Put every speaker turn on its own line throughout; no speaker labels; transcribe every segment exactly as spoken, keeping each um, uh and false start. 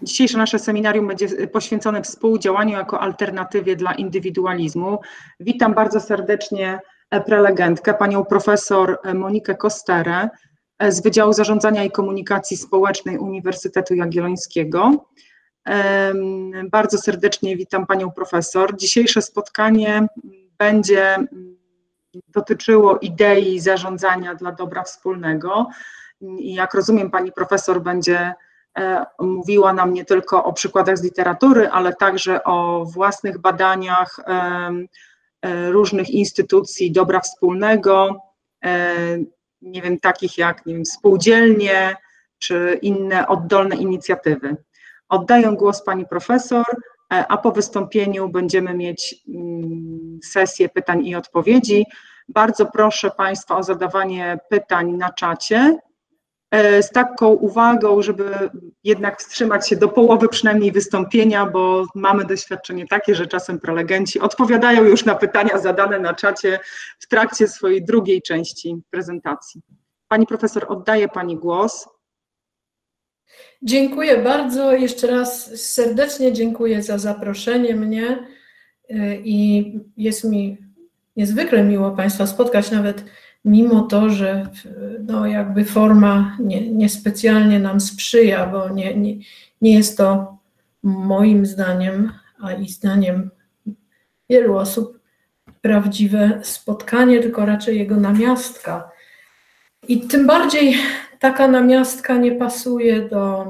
Dzisiejsze nasze seminarium będzie poświęcone współdziałaniu jako alternatywie dla indywidualizmu. Witam bardzo serdecznie prelegentkę, panią profesor Monikę Kosterę z Wydziału Zarządzania i Komunikacji Społecznej Uniwersytetu Jagiellońskiego. Bardzo serdecznie witam panią profesor. Dzisiejsze spotkanie będzie dotyczyło idei zarządzania dla dobra wspólnego. I jak rozumiem, pani profesor będzie mówiła nam nie tylko o przykładach z literatury, ale także o własnych badaniach różnych instytucji dobra wspólnego, nie wiem, takich jak nie wiem, spółdzielnie czy inne oddolne inicjatywy. Oddaję głos pani profesor, a po wystąpieniu będziemy mieć sesję pytań i odpowiedzi. Bardzo proszę państwa o zadawanie pytań na czacie, z taką uwagą, żeby jednak wstrzymać się do połowy przynajmniej wystąpienia, bo mamy doświadczenie takie, że czasem prelegenci odpowiadają już na pytania zadane na czacie w trakcie swojej drugiej części prezentacji. Pani profesor, oddaję pani głos.
Dziękuję bardzo. Jeszcze raz serdecznie dziękuję za zaproszenie mnie i jest mi niezwykle miło państwa spotkać, nawet mimo to, że no jakby forma nie, niespecjalnie nam sprzyja, bo nie, nie, nie jest to moim zdaniem, a i zdaniem wielu osób prawdziwe spotkanie, tylko raczej jego namiastka. I tym bardziej taka namiastka nie pasuje do,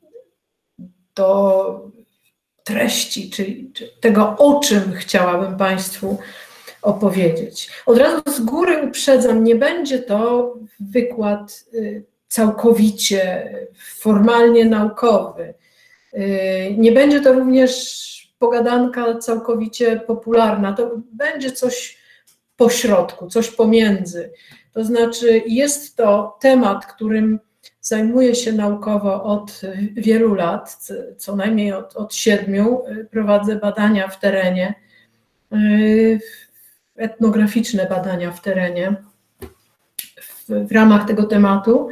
do treści, czyli tego, o czym chciałabym państwu opowiedzieć. Od razu z góry uprzedzam, nie będzie to wykład całkowicie formalnie naukowy. Nie będzie to również pogadanka całkowicie popularna. To będzie coś pośrodku, coś pomiędzy. To znaczy jest to temat, którym zajmuję się naukowo od wielu lat, co najmniej od, od siedmiu. Prowadzę badania w terenie, etnograficzne badania w terenie w, w ramach tego tematu,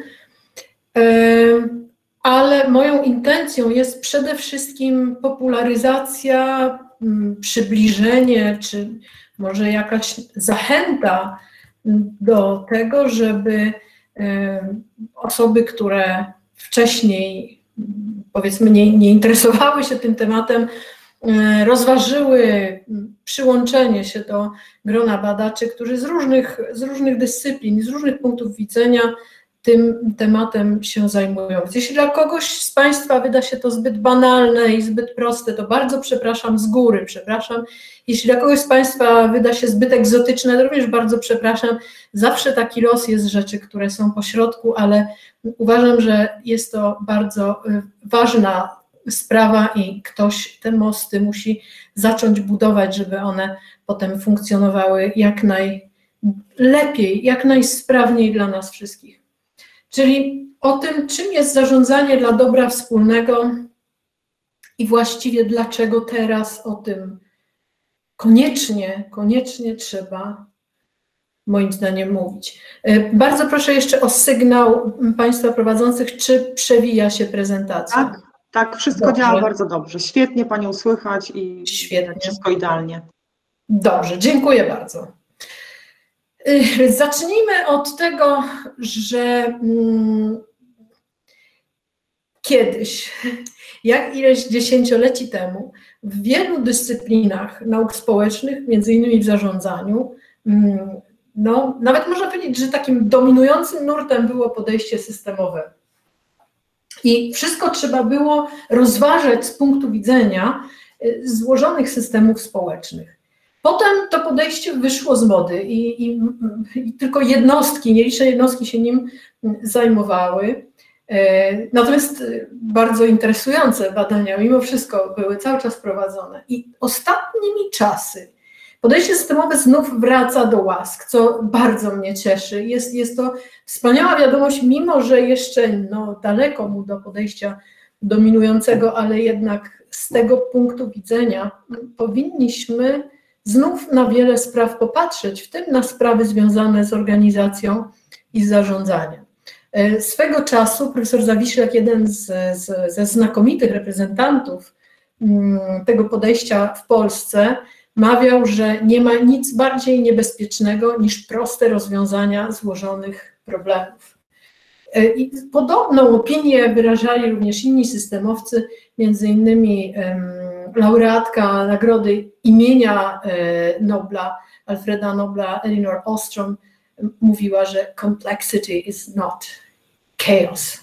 ale moją intencją jest przede wszystkim popularyzacja, przybliżenie, czy może jakaś zachęta do tego, żeby osoby, które wcześniej powiedzmy nie, nie interesowały się tym tematem, rozważyły przyłączenie się do grona badaczy, którzy z różnych, z różnych dyscyplin, z różnych punktów widzenia tym tematem się zajmują. Więc jeśli dla kogoś z państwa wyda się to zbyt banalne i zbyt proste, to bardzo przepraszam z góry, przepraszam. Jeśli dla kogoś z państwa wyda się zbyt egzotyczne, to również bardzo przepraszam. Zawsze taki los jest rzeczy, które są pośrodku, ale uważam, że jest to bardzo ważna sprawa i ktoś te mosty musi zacząć budować, żeby one potem funkcjonowały jak najlepiej, jak najsprawniej dla nas wszystkich. Czyli o tym, czym jest zarządzanie dla dobra wspólnego i właściwie dlaczego teraz o tym koniecznie, koniecznie trzeba moim zdaniem mówić. Bardzo proszę jeszcze o sygnał państwa prowadzących, czy przewija się prezentacja.
Tak, tak, wszystko dobrze działa bardzo dobrze. Świetnie panią słychać i świetnie, wszystko idealnie.
Dobrze, dziękuję bardzo. Zacznijmy od tego, że hmm, kiedyś, jak ileś dziesięcioleci temu, w wielu dyscyplinach nauk społecznych, między innymi w zarządzaniu, hmm, no, nawet można powiedzieć, że takim dominującym nurtem było podejście systemowe. I wszystko trzeba było rozważać z punktu widzenia złożonych systemów społecznych. Potem to podejście wyszło z mody i, i, i tylko jednostki, nieliczne jednostki się nim zajmowały. Natomiast bardzo interesujące badania mimo wszystko były cały czas prowadzone. I ostatnimi czasy podejście systemowe znów wraca do łask, co bardzo mnie cieszy. Jest, jest to wspaniała wiadomość, mimo że jeszcze no, daleko mu do podejścia dominującego, ale jednak z tego punktu widzenia powinniśmy znów na wiele spraw popatrzeć, w tym na sprawy związane z organizacją i z zarządzaniem. Swego czasu profesor Zawiślak, jeden z, z, ze znakomitych reprezentantów tego podejścia w Polsce, mawiał, że nie ma nic bardziej niebezpiecznego niż proste rozwiązania złożonych problemów. I podobną opinię wyrażali również inni systemowcy, między innymi laureatka nagrody imienia Nobla, Alfreda Nobla, Elinor Ostrom, mówiła, że complexity is not chaos.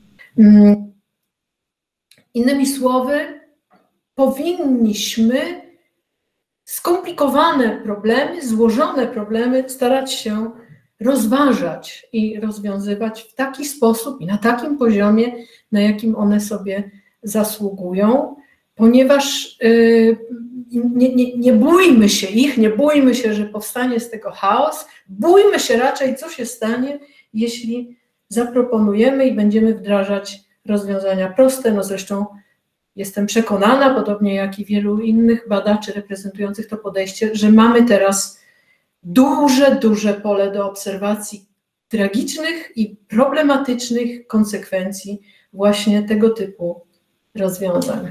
Innymi słowy, powinniśmy skomplikowane problemy, złożone problemy starać się rozważać i rozwiązywać w taki sposób i na takim poziomie, na jakim one sobie zasługują, ponieważ yy, nie, nie, nie bójmy się ich, nie bójmy się, że powstanie z tego chaos, bójmy się raczej, co się stanie, jeśli zaproponujemy i będziemy wdrażać rozwiązania proste. No zresztą jestem przekonana, podobnie jak i wielu innych badaczy reprezentujących to podejście, że mamy teraz duże, duże pole do obserwacji tragicznych i problematycznych konsekwencji właśnie tego typu rozwiązań.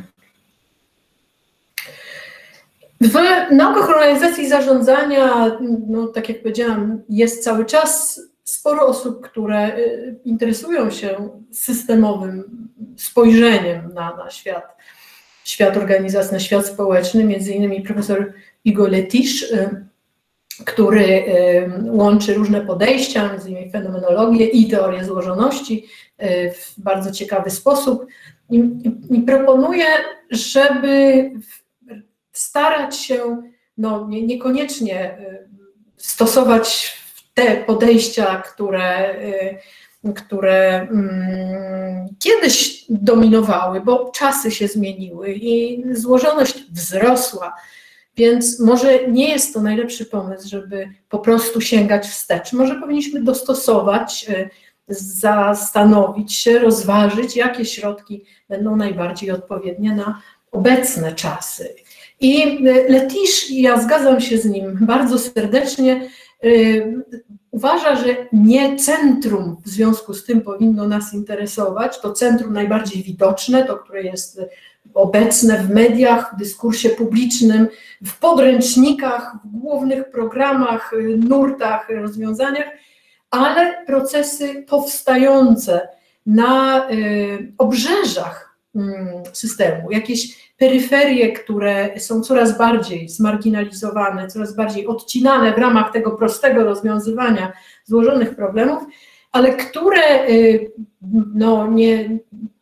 W naukach organizacji i zarządzania, no, tak jak powiedziałam, jest cały czas sporo osób, które interesują się systemowym spojrzeniem na, na świat, świat organizacji, na świat społeczny, między innymi profesor Hugo Letiche, który łączy różne podejścia, między innymi fenomenologię i teorię złożoności w bardzo ciekawy sposób i, i, i proponuje, żeby starać się no, nie, niekoniecznie stosować te podejścia, które, które um, kiedyś dominowały, bo czasy się zmieniły i złożoność wzrosła, więc może nie jest to najlepszy pomysł, żeby po prostu sięgać wstecz. Może powinniśmy dostosować, zastanowić się, rozważyć, jakie środki będą najbardziej odpowiednie na obecne czasy. I Letiche, ja zgadzam się z nim bardzo serdecznie, yy, uważa, że nie centrum w związku z tym powinno nas interesować, to centrum najbardziej widoczne, to, które jest obecne w mediach, w dyskursie publicznym, w podręcznikach, w głównych programach, nurtach, rozwiązaniach, ale procesy powstające na y, obrzeżach y, systemu, jakieś peryferie, które są coraz bardziej zmarginalizowane, coraz bardziej odcinane w ramach tego prostego rozwiązywania złożonych problemów, ale które y, no, nie,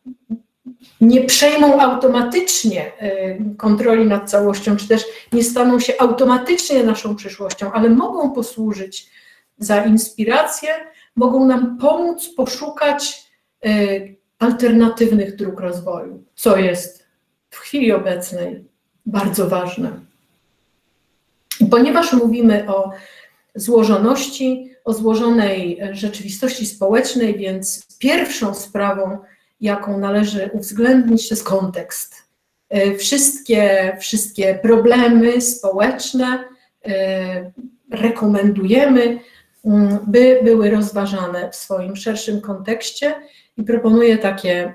nie przejmą automatycznie kontroli nad całością, czy też nie staną się automatycznie naszą przyszłością, ale mogą posłużyć za inspirację, mogą nam pomóc poszukać alternatywnych dróg rozwoju, co jest w chwili obecnej bardzo ważne. I ponieważ mówimy o złożoności, o złożonej rzeczywistości społecznej, więc pierwszą sprawą, jaką należy uwzględnić, to jest kontekst. Wszystkie, wszystkie problemy społeczne rekomendujemy, by były rozważane w swoim szerszym kontekście i proponuję takie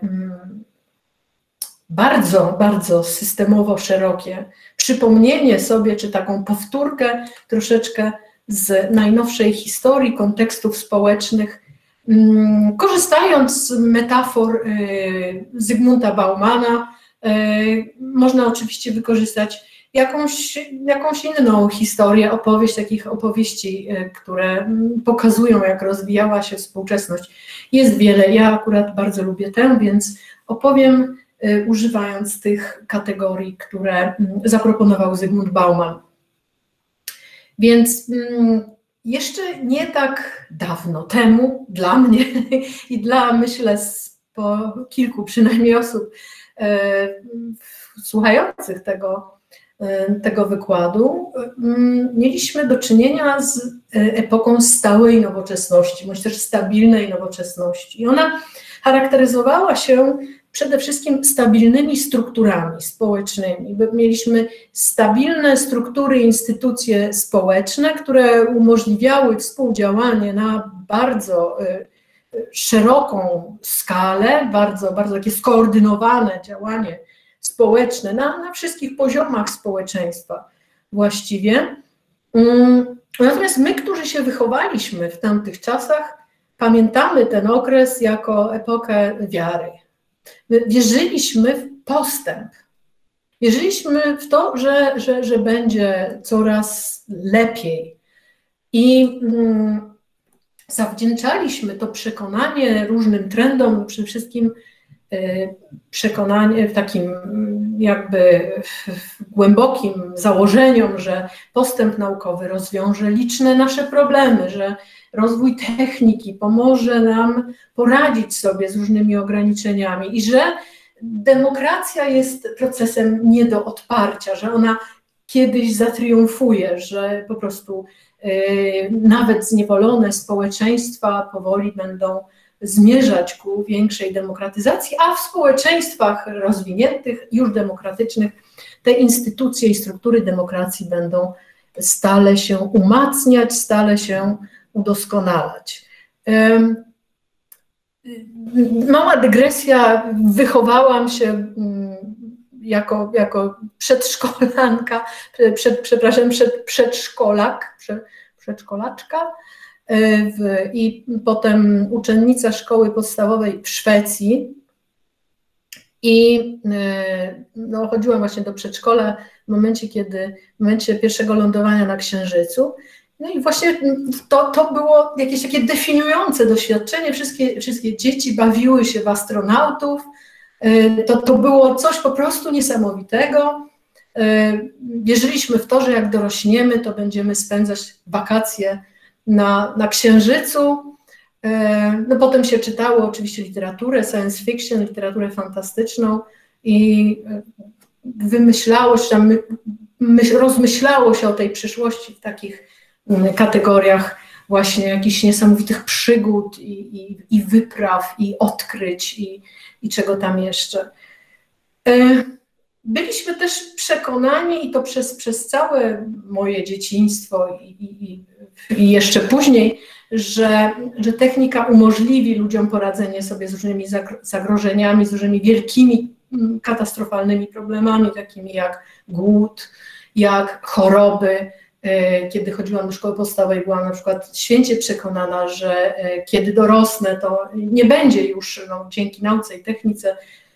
bardzo, bardzo systemowo szerokie przypomnienie sobie, czy taką powtórkę troszeczkę z najnowszej historii kontekstów społecznych, korzystając z metafor Zygmunta Baumana. Można oczywiście wykorzystać jakąś, jakąś inną historię, opowieść, takich opowieści, które pokazują, jak rozwijała się współczesność. Jest wiele, ja akurat bardzo lubię tę, więc opowiem używając tych kategorii, które zaproponował Zygmunt Bauman. Więc jeszcze nie tak dawno temu, dla mnie i dla, myślę, po kilku przynajmniej osób e, słuchających tego, e, tego wykładu, m, mieliśmy do czynienia z epoką stałej nowoczesności, bądź też stabilnej nowoczesności. I ona charakteryzowała się przede wszystkim stabilnymi strukturami społecznymi. Mieliśmy stabilne struktury, instytucje społeczne, które umożliwiały współdziałanie na bardzo szeroką skalę, bardzo, bardzo takie skoordynowane działanie społeczne na, na wszystkich poziomach społeczeństwa właściwie. Natomiast my, którzy się wychowaliśmy w tamtych czasach, pamiętamy ten okres jako epokę wiary. Wierzyliśmy w postęp. Wierzyliśmy w to, że, że, że będzie coraz lepiej. I mm, zawdzięczaliśmy to przekonanie różnym trendom, przede wszystkim y, przekonanie w takim jakby głębokim założeniom, że postęp naukowy rozwiąże liczne nasze problemy, że rozwój techniki pomoże nam poradzić sobie z różnymi ograniczeniami i że demokracja jest procesem nie do odparcia, że ona kiedyś zatriumfuje, że po prostu yy, nawet zniewolone społeczeństwa powoli będą zmierzać ku większej demokratyzacji, a w społeczeństwach rozwiniętych, już demokratycznych, te instytucje i struktury demokracji będą stale się umacniać, stale się udoskonalać. Mała dygresja, wychowałam się jako, jako przedszkolanka, przed, przepraszam, przed, przedszkolak, przed, przedszkolaczka w, i potem uczennica szkoły podstawowej w Szwecji. I no, chodziłam właśnie do przedszkola w momencie, kiedy, w momencie pierwszego lądowania na Księżycu. No i właśnie to, to było jakieś takie definiujące doświadczenie. Wszystkie, wszystkie dzieci bawiły się w astronautów. To, to było coś po prostu niesamowitego. Wierzyliśmy w to, że jak dorośniemy, to będziemy spędzać wakacje na, na Księżycu. No potem się czytało oczywiście literaturę, science fiction, literaturę fantastyczną i wymyślało się, tam myśl, rozmyślało się o tej przyszłości w takich kategoriach właśnie jakichś niesamowitych przygód i, i, i wypraw, i odkryć, i, i czego tam jeszcze. Byliśmy też przekonani, i to przez, przez całe moje dzieciństwo i, i, i jeszcze później, że, że technika umożliwi ludziom poradzenie sobie z różnymi zagrożeniami, z różnymi wielkimi, katastrofalnymi problemami, takimi jak głód, jak choroby. Kiedy chodziłam do szkoły podstawowej, byłam na przykład święcie przekonana, że kiedy dorosnę, to nie będzie już no, dzięki nauce i technice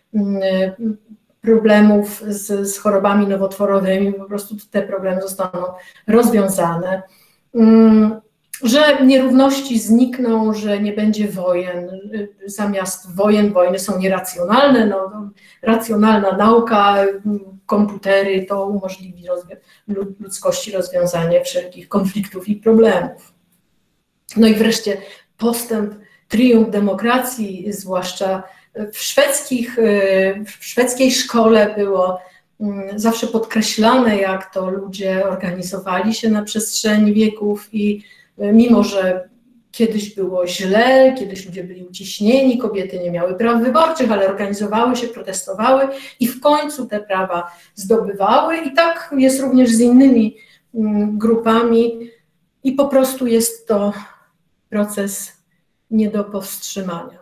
problemów z, z chorobami nowotworowymi, po prostu te problemy zostaną rozwiązane, że nierówności znikną, że nie będzie wojen, zamiast wojen, wojny są nieracjonalne, no, no, racjonalna nauka, komputery to umożliwi ludzkości rozwiązanie wszelkich konfliktów i problemów. No i wreszcie postęp, triumf demokracji, zwłaszcza w, szwedzkich, w szwedzkiej szkole było zawsze podkreślane, jak to ludzie organizowali się na przestrzeni wieków i mimo, że kiedyś było źle, kiedyś ludzie byli uciśnieni, kobiety nie miały praw wyborczych, ale organizowały się, protestowały i w końcu te prawa zdobywały. I tak jest również z innymi grupami i po prostu jest to proces nie do powstrzymania.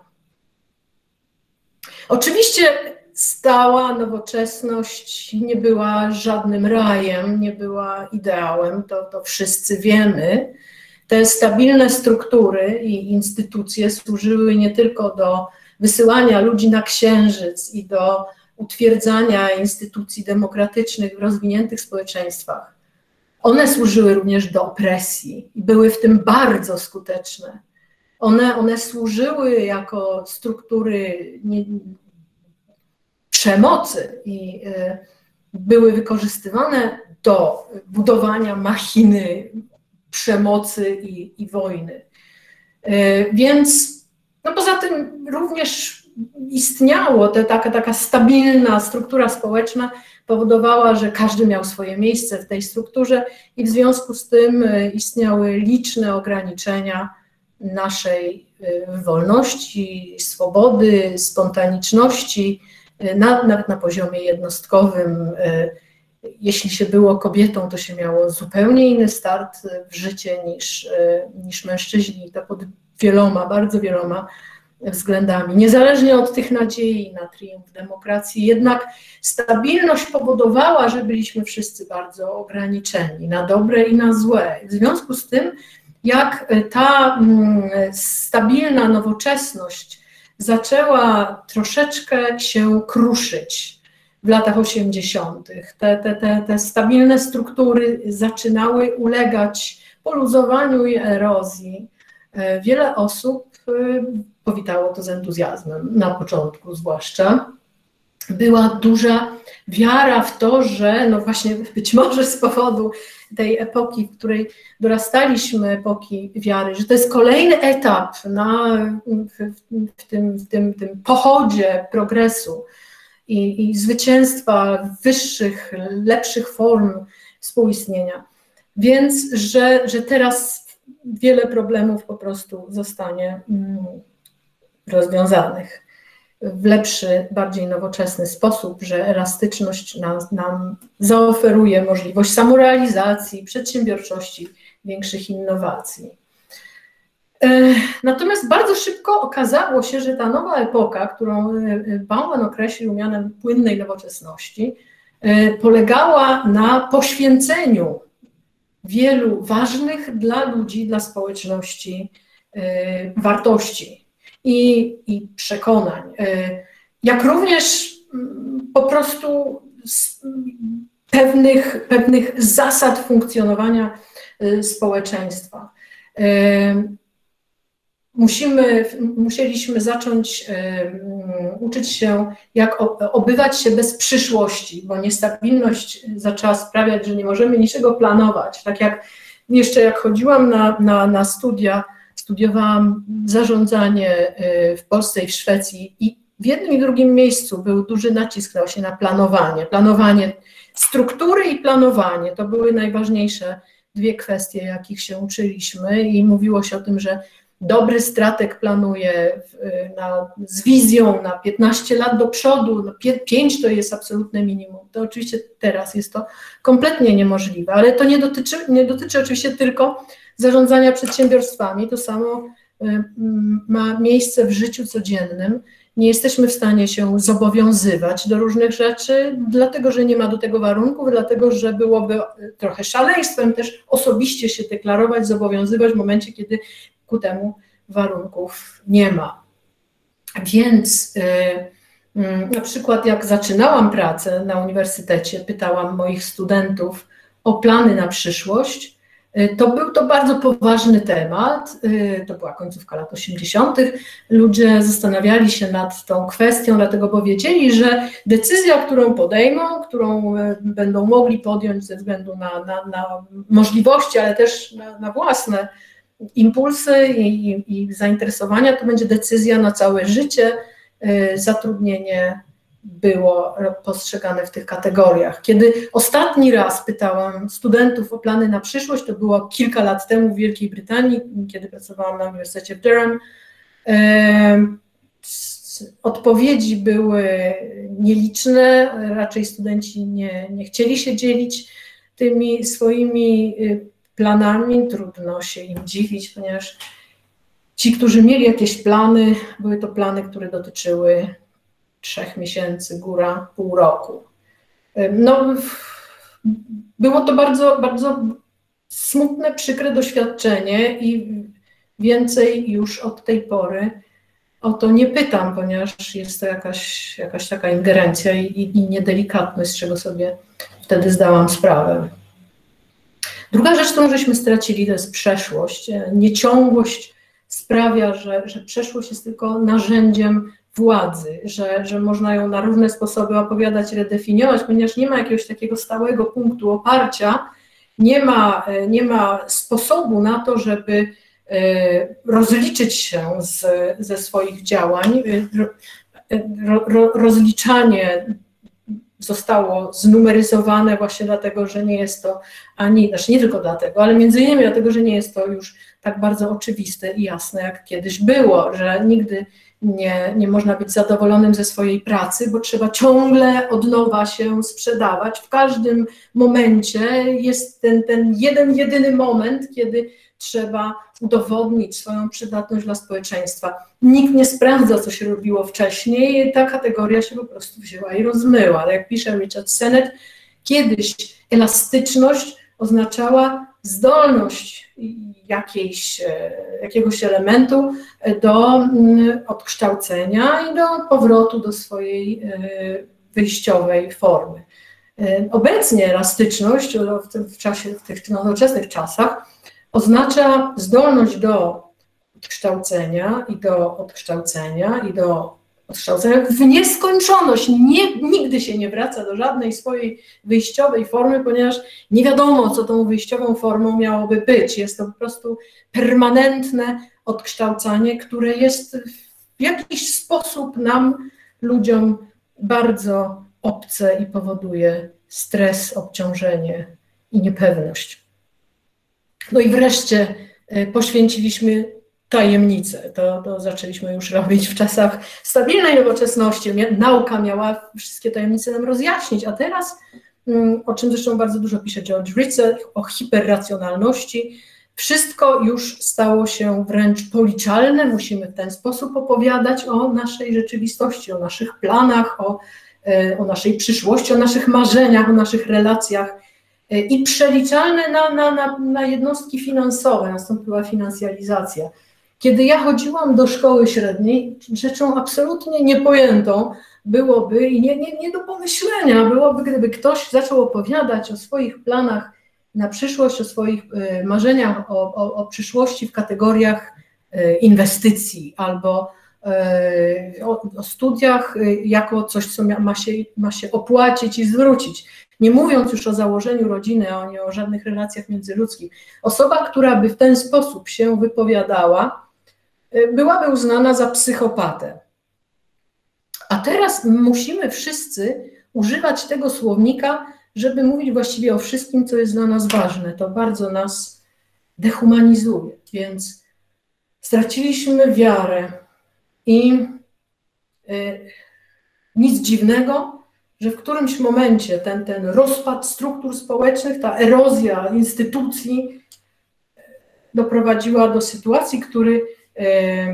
Oczywiście stała nowoczesność nie była żadnym rajem, nie była ideałem, to, to wszyscy wiemy. Te stabilne struktury i instytucje służyły nie tylko do wysyłania ludzi na Księżyc i do utwierdzania instytucji demokratycznych w rozwiniętych społeczeństwach. One służyły również do opresji i były w tym bardzo skuteczne. One, one służyły jako struktury nie, przemocy i y, były wykorzystywane do budowania machiny przemocy i, i wojny. Więc no poza tym również istniało, te, taka, taka stabilna struktura społeczna powodowała, że każdy miał swoje miejsce w tej strukturze i w związku z tym istniały liczne ograniczenia naszej wolności, swobody, spontaniczności, na, nawet na poziomie jednostkowym. Jeśli się było kobietą, to się miało zupełnie inny start w życie niż, niż mężczyźni. To pod wieloma, bardzo wieloma względami. Niezależnie od tych nadziei na triumf demokracji, jednak stabilność powodowała, że byliśmy wszyscy bardzo ograniczeni na dobre i na złe. W związku z tym, jak ta stabilna nowoczesność zaczęła troszeczkę się kruszyć w latach osiemdziesiątych, te, te, te, te stabilne struktury zaczynały ulegać poluzowaniu i erozji. Wiele osób powitało to z entuzjazmem, na początku zwłaszcza. Była duża wiara w to, że no właśnie być może z powodu tej epoki, w której dorastaliśmy, epoki wiary, że to jest kolejny etap na, w, w, tym, w tym, tym pochodzie progresu i, i zwycięstwa wyższych, lepszych form współistnienia. Więc, że, że teraz wiele problemów po prostu zostanie rozwiązanych w lepszy, bardziej nowoczesny sposób, że elastyczność nam, nam zaoferuje możliwość samorealizacji, przedsiębiorczości, większych innowacji. Natomiast bardzo szybko okazało się, że ta nowa epoka, którą Bauman określił mianem płynnej nowoczesności, polegała na poświęceniu wielu ważnych dla ludzi, dla społeczności wartości i, i przekonań, jak również po prostu pewnych, pewnych zasad funkcjonowania społeczeństwa. Musimy, musieliśmy zacząć uczyć się, jak obywać się bez przyszłości, bo niestabilność zaczęła sprawiać, że nie możemy niczego planować. Tak jak jeszcze jak chodziłam na, na, na studia, studiowałam zarządzanie w Polsce i w Szwecji i w jednym i drugim miejscu był duży nacisk właśnie na planowanie. Planowanie struktury i planowanie to były najważniejsze dwie kwestie, jakich się uczyliśmy i mówiło się o tym, że dobry strateg planuje na, z wizją na piętnaście lat do przodu, no pięć to jest absolutne minimum. To oczywiście teraz jest to kompletnie niemożliwe, ale to nie dotyczy, nie dotyczy oczywiście tylko zarządzania przedsiębiorstwami. To samo ma miejsce w życiu codziennym. Nie jesteśmy w stanie się zobowiązywać do różnych rzeczy, dlatego że nie ma do tego warunków, dlatego że byłoby trochę szaleństwem też osobiście się deklarować, zobowiązywać w momencie, kiedy ku temu warunków nie ma. Więc yy, yy, na przykład jak zaczynałam pracę na uniwersytecie, pytałam moich studentów o plany na przyszłość, yy, to był to bardzo poważny temat, yy, to była końcówka lat osiemdziesiątych. Ludzie zastanawiali się nad tą kwestią, dlatego powiedzieli, że decyzja, którą podejmą, którą yy, będą mogli podjąć ze względu na, na, na możliwości, ale też na, na własne impulsy i, i, i zainteresowania, to będzie decyzja na całe życie. Zatrudnienie było postrzegane w tych kategoriach. Kiedy ostatni raz pytałam studentów o plany na przyszłość, to było kilka lat temu w Wielkiej Brytanii, kiedy pracowałam na Uniwersytecie w Durham. Odpowiedzi były nieliczne, raczej studenci nie, nie chcieli się dzielić tymi swoimi planami, trudno się im dziwić, ponieważ ci, którzy mieli jakieś plany, były to plany, które dotyczyły trzech miesięcy, góra pół roku. No, było to bardzo, bardzo smutne, przykre doświadczenie i więcej już od tej pory o to nie pytam, ponieważ jest to jakaś, jakaś taka ingerencja i, i niedelikatność, z czego sobie wtedy zdałam sprawę. Druga rzecz, którą żeśmy stracili, to jest przeszłość. Nieciągłość sprawia, że, że przeszłość jest tylko narzędziem władzy, że, że można ją na różne sposoby opowiadać, redefiniować, ponieważ nie ma jakiegoś takiego stałego punktu oparcia, nie ma, nie ma sposobu na to, żeby rozliczyć się z, ze swoich działań. Ro, ro, rozliczanie zostało znumeryzowane właśnie dlatego, że nie jest to ani, znaczy nie tylko dlatego, ale między innymi dlatego, że nie jest to już tak bardzo oczywiste i jasne, jak kiedyś było, że nigdy nie, nie można być zadowolonym ze swojej pracy, bo trzeba ciągle od nowa się sprzedawać. W każdym momencie jest ten, ten jeden, jedyny moment, kiedy trzeba udowodnić swoją przydatność dla społeczeństwa. Nikt nie sprawdza, co się robiło wcześniej, ta kategoria się po prostu wzięła i rozmyła. Ale jak pisze Richard Sennett, kiedyś elastyczność oznaczała zdolność jakiejś, jakiegoś elementu do odkształcenia i do powrotu do swojej wyjściowej formy. Obecnie elastyczność w czasie, w tych nowoczesnych czasach oznacza zdolność do odkształcenia i do odkształcenia i do odkształcenia w nieskończoność. Nie, nigdy się nie wraca do żadnej swojej wyjściowej formy, ponieważ nie wiadomo, co tą wyjściową formą miałoby być. Jest to po prostu permanentne odkształcanie, które jest w jakiś sposób nam, ludziom, bardzo obce i powoduje stres, obciążenie i niepewność. No i wreszcie poświęciliśmy tajemnicę. To, to zaczęliśmy już robić w czasach stabilnej nowoczesności. Nauka miała wszystkie tajemnice nam rozjaśnić, a teraz, o czym zresztą bardzo dużo pisze George Ritzel, o hiperracjonalności, wszystko już stało się wręcz policzalne. Musimy w ten sposób opowiadać o naszej rzeczywistości, o naszych planach, o, o naszej przyszłości, o naszych marzeniach, o naszych relacjach i przeliczalne na, na, na, na jednostki finansowe. Nastąpiła finansjalizacja. Kiedy ja chodziłam do szkoły średniej, rzeczą absolutnie niepojętą byłoby i nie, nie, nie do pomyślenia byłoby, gdyby ktoś zaczął opowiadać o swoich planach na przyszłość, o swoich y, marzeniach o, o, o przyszłości w kategoriach y, inwestycji albo y, o, o studiach y, jako coś, co ma, ma, się, ma się opłacić i zwrócić. Nie mówiąc już o założeniu rodziny, a nie o żadnych relacjach międzyludzkich. Osoba, która by w ten sposób się wypowiadała, byłaby uznana za psychopatę. A teraz musimy wszyscy używać tego słownika, żeby mówić właściwie o wszystkim, co jest dla nas ważne. To bardzo nas dehumanizuje, więc straciliśmy wiarę i y, nic dziwnego, że w którymś momencie ten, ten rozpad struktur społecznych, ta erozja instytucji doprowadziła do sytuacji, który, y,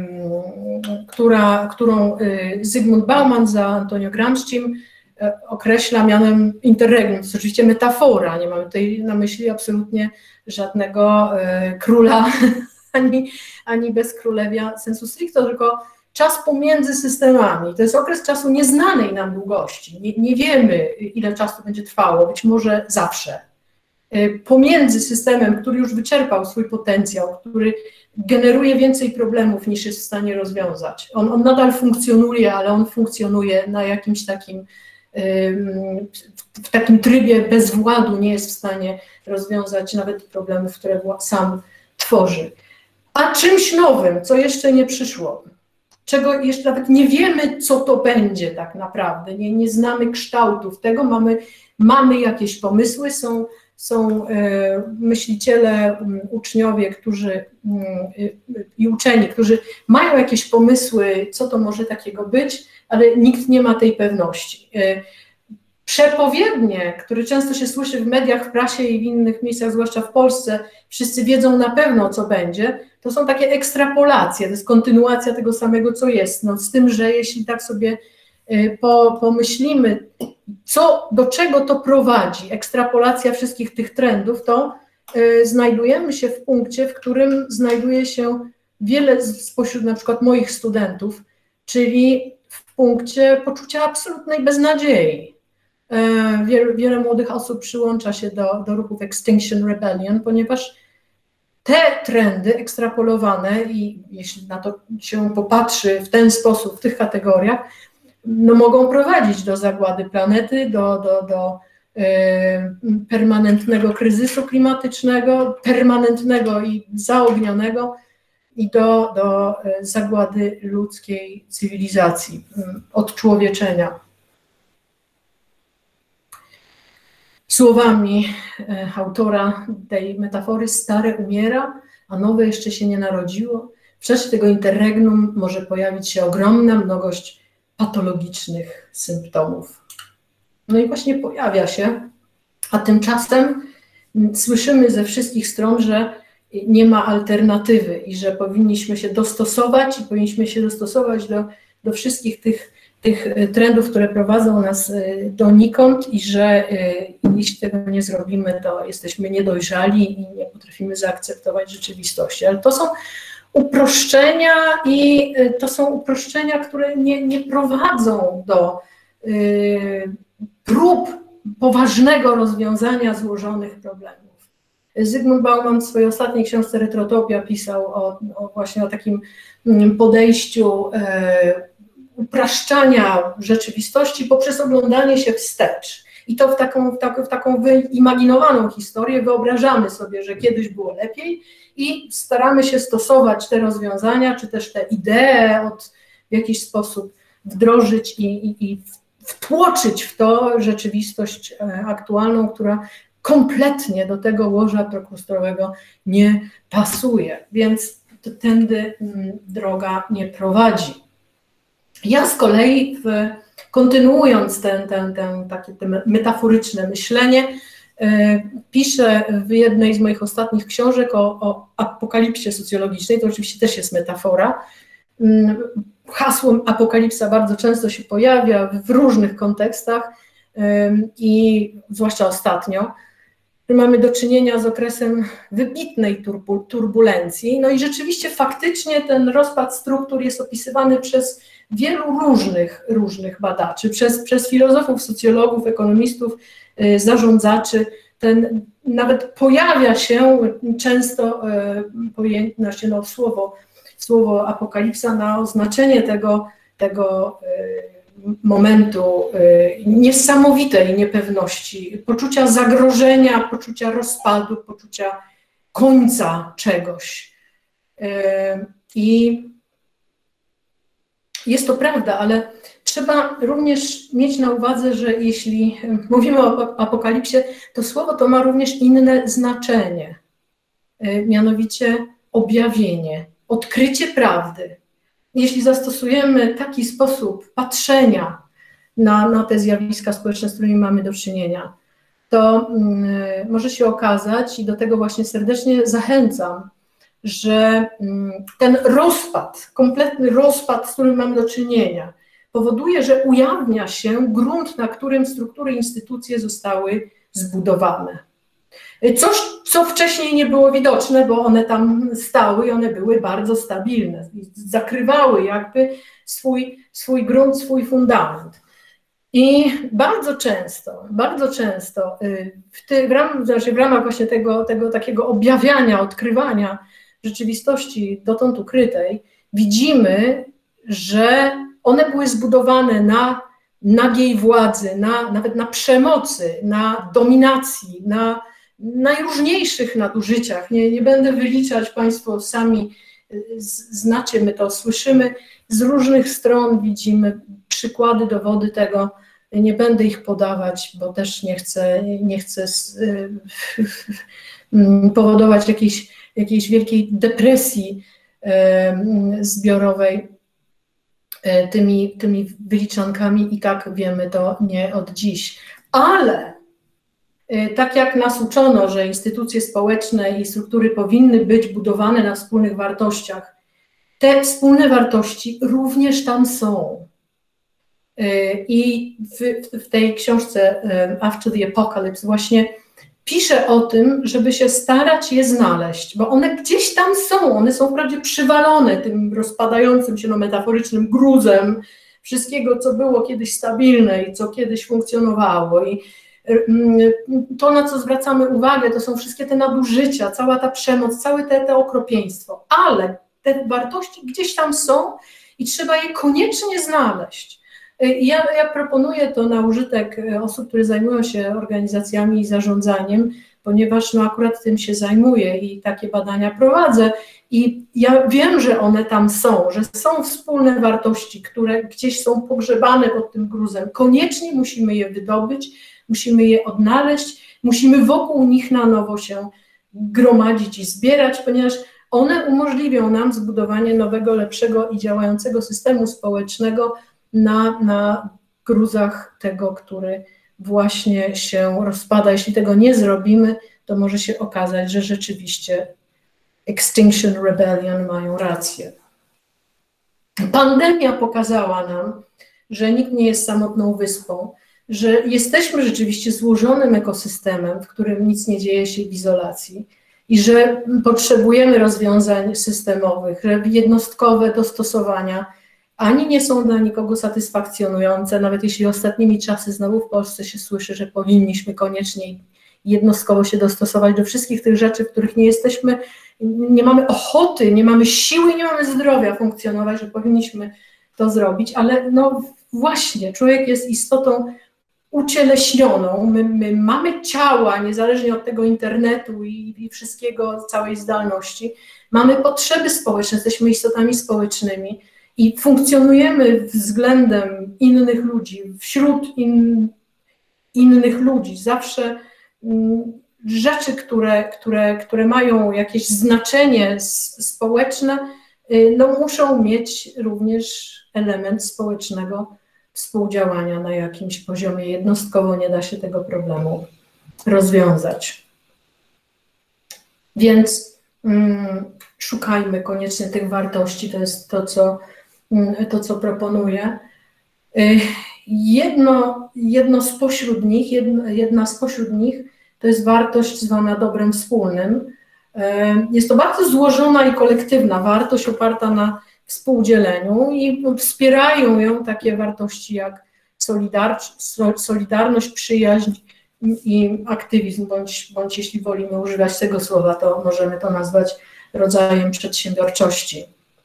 która, którą y, Zygmunt Bauman za Antonio Gramscim y, określa mianem interregnum. To jest oczywiście metafora, nie mamy tutaj na myśli absolutnie żadnego y, króla, ani, ani bezkrólewia sensu stricto, tylko czas pomiędzy systemami. To jest okres czasu nieznanej nam długości. Nie, nie wiemy, ile czasu będzie trwało, być może zawsze. Pomiędzy systemem, który już wyczerpał swój potencjał, który generuje więcej problemów niż jest w stanie rozwiązać. On, on nadal funkcjonuje, ale on funkcjonuje na jakimś takim, w takim trybie bezwładu, nie jest w stanie rozwiązać nawet problemów, które sam tworzy. A czymś nowym, co jeszcze nie przyszło, czego jeszcze nawet nie wiemy, co to będzie tak naprawdę, nie, nie znamy kształtów tego, mamy, mamy jakieś pomysły, są, są e, myśliciele, um, uczniowie, którzy um, i uczeni, którzy mają jakieś pomysły, co to może takiego być, ale nikt nie ma tej pewności. E, przepowiednie, które często się słyszy w mediach, w prasie i w innych miejscach, zwłaszcza w Polsce, wszyscy wiedzą na pewno, co będzie, to są takie ekstrapolacje, to jest kontynuacja tego samego, co jest. No, z tym, że jeśli tak sobie y, po, pomyślimy, co, do czego to prowadzi, ekstrapolacja wszystkich tych trendów, to y, znajdujemy się w punkcie, w którym znajduje się wiele spośród na przykład moich studentów, czyli w punkcie poczucia absolutnej beznadziei. Y, wiele, wiele młodych osób przyłącza się do, do ruchów Extinction Rebellion, ponieważ te trendy ekstrapolowane i jeśli na to się popatrzy w ten sposób, w tych kategoriach, no mogą prowadzić do zagłady planety, do, do, do y, permanentnego kryzysu klimatycznego, permanentnego i zaognionego i do, do zagłady ludzkiej cywilizacji, odczłowieczenia. Słowami autora tej metafory, stare umiera, a nowe jeszcze się nie narodziło. w czasie tego interregnum może pojawić się ogromna mnogość patologicznych symptomów. No i właśnie pojawia się, a tymczasem słyszymy ze wszystkich stron, że nie ma alternatywy i że powinniśmy się dostosować i powinniśmy się dostosować do, do wszystkich tych, tych trendów, które prowadzą nas donikąd i że jeśli tego nie zrobimy, to jesteśmy niedojrzali i nie potrafimy zaakceptować rzeczywistości. Ale to są uproszczenia i to są uproszczenia, które nie, nie prowadzą do y, prób poważnego rozwiązania złożonych problemów. Zygmunt Bauman w swojej ostatniej książce Retrotopia pisał o, o właśnie o takim podejściu e, upraszczania rzeczywistości poprzez oglądanie się wstecz. I to w taką, w taką, w taką wyimaginowaną historię wyobrażamy sobie, że kiedyś było lepiej i staramy się stosować te rozwiązania, czy też te idee od, w jakiś sposób wdrożyć i, i, i wtłoczyć w to rzeczywistość aktualną, która kompletnie do tego łoża proklustrowego nie pasuje, więc to tędy droga nie prowadzi. Ja z kolei, w, kontynuując ten, ten, ten, takie te metaforyczne myślenie, e, piszę w jednej z moich ostatnich książek o, o apokalipsie socjologicznej, to oczywiście też jest metafora. Hasło apokalipsa bardzo często się pojawia w różnych kontekstach e, i zwłaszcza ostatnio. Mamy do czynienia z okresem wybitnej turbulencji, no i rzeczywiście faktycznie ten rozpad struktur jest opisywany przez wielu różnych, różnych badaczy, przez, przez filozofów, socjologów, ekonomistów, y, zarządzaczy. Ten, nawet pojawia się często y, pojętność, no, słowo, słowo apokalipsa na oznaczenie tego, tego y, momentu y, niesamowitej niepewności, poczucia zagrożenia, poczucia rozpadu, poczucia końca czegoś. Y, I jest to prawda, ale trzeba również mieć na uwadze, że jeśli mówimy o apokalipsie, to słowo to ma również inne znaczenie, y, mianowicie objawienie, odkrycie prawdy. Jeśli zastosujemy taki sposób patrzenia na, na te zjawiska społeczne, z którymi mamy do czynienia, to y, może się okazać, i do tego właśnie serdecznie zachęcam, że y, ten rozpad, kompletny rozpad, z którym mamy do czynienia, powoduje, że ujawnia się grunt, na którym struktury, instytucje zostały zbudowane. Coś, co wcześniej nie było widoczne, bo one tam stały i one były bardzo stabilne, zakrywały jakby swój, swój grunt, swój fundament. I bardzo często, bardzo często w, ty, w, ram, znaczy w ramach właśnie tego, tego takiego objawiania, odkrywania rzeczywistości dotąd ukrytej, widzimy, że one były zbudowane na nagiej władzy, na, nawet na przemocy, na dominacji, na najróżniejszych nadużyciach. Nie, nie będę wyliczać, Państwo sami znacie, my to słyszymy, z różnych stron widzimy przykłady, dowody tego, nie będę ich podawać, bo też nie chcę, nie chcę powodować jakiejś, jakiejś wielkiej depresji zbiorowej tymi, tymi wyliczankami, i tak wiemy to nie od dziś. Ale tak jak nas uczono, że instytucje społeczne i struktury powinny być budowane na wspólnych wartościach, te wspólne wartości również tam są. I w, w tej książce After the Apocalypse właśnie piszę o tym, żeby się starać je znaleźć, bo one gdzieś tam są, one są wprawdzie przywalone tym rozpadającym się no, metaforycznym gruzem wszystkiego, co było kiedyś stabilne i co kiedyś funkcjonowało. I to, na co zwracamy uwagę, to są wszystkie te nadużycia, cała ta przemoc, całe te, te okropieństwo, ale te wartości gdzieś tam są i trzeba je koniecznie znaleźć. Ja, ja proponuję to na użytek osób, które zajmują się organizacjami i zarządzaniem, ponieważ no akurat tym się zajmuję i takie badania prowadzę i ja wiem, że one tam są, że są wspólne wartości, które gdzieś są pogrzebane pod tym gruzem. Koniecznie musimy je wydobyć, musimy je odnaleźć, musimy wokół nich na nowo się gromadzić i zbierać, ponieważ one umożliwią nam zbudowanie nowego, lepszego i działającego systemu społecznego na, na gruzach tego, który właśnie się rozpada. Jeśli tego nie zrobimy, to może się okazać, że rzeczywiście Extinction Rebellion mają rację. Pandemia pokazała nam, że nikt nie jest samotną wyspą, że jesteśmy rzeczywiście złożonym ekosystemem, w którym nic nie dzieje się w izolacji i że potrzebujemy rozwiązań systemowych, że jednostkowe dostosowania ani nie są dla nikogo satysfakcjonujące, nawet jeśli ostatnimi czasy znowu w Polsce się słyszy, że powinniśmy koniecznie jednostkowo się dostosować do wszystkich tych rzeczy, w których nie jesteśmy, nie mamy ochoty, nie mamy siły, nie mamy zdrowia funkcjonować, że powinniśmy to zrobić, ale no właśnie, człowiek jest istotą ucieleśnioną, my, my mamy ciała, niezależnie od tego internetu i, i wszystkiego, całej zdalności, mamy potrzeby społeczne, jesteśmy istotami społecznymi i funkcjonujemy względem innych ludzi, wśród in, innych ludzi, zawsze mm, rzeczy, które, które, które mają jakieś znaczenie społeczne, no muszą mieć również element społecznego współdziałania na jakimś poziomie. Jednostkowo nie da się tego problemu rozwiązać. Więc mm, szukajmy koniecznie tych wartości, to jest to, co, to, co proponuję. Jedno, jedno spośród nich, jedna, jedna spośród nich to jest wartość zwana dobrem wspólnym. Jest to bardzo złożona i kolektywna wartość oparta na współdzieleniu i wspierają ją takie wartości jak solidarność, przyjaźń i aktywizm, bądź, bądź jeśli wolimy używać tego słowa, to możemy to nazwać rodzajem przedsiębiorczości.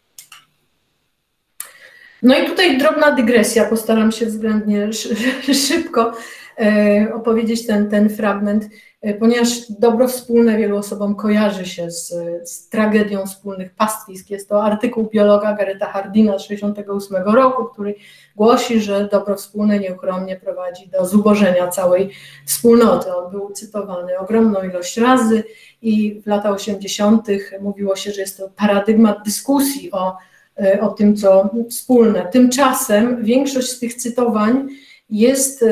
No i tutaj drobna dygresja, postaram się względnie szybko opowiedzieć ten, ten fragment, ponieważ dobro wspólne wielu osobom kojarzy się z, z tragedią wspólnych pastwisk. Jest to artykuł biologa Garetha Hardina z tysiąc dziewięćset sześćdziesiątego ósmego roku, który głosi, że dobro wspólne nieuchronnie prowadzi do zubożenia całej wspólnoty. On był cytowany ogromną ilość razy i w latach osiemdziesiątych mówiło się, że jest to paradygmat dyskusji o, o tym, co wspólne. Tymczasem większość z tych cytowań jest,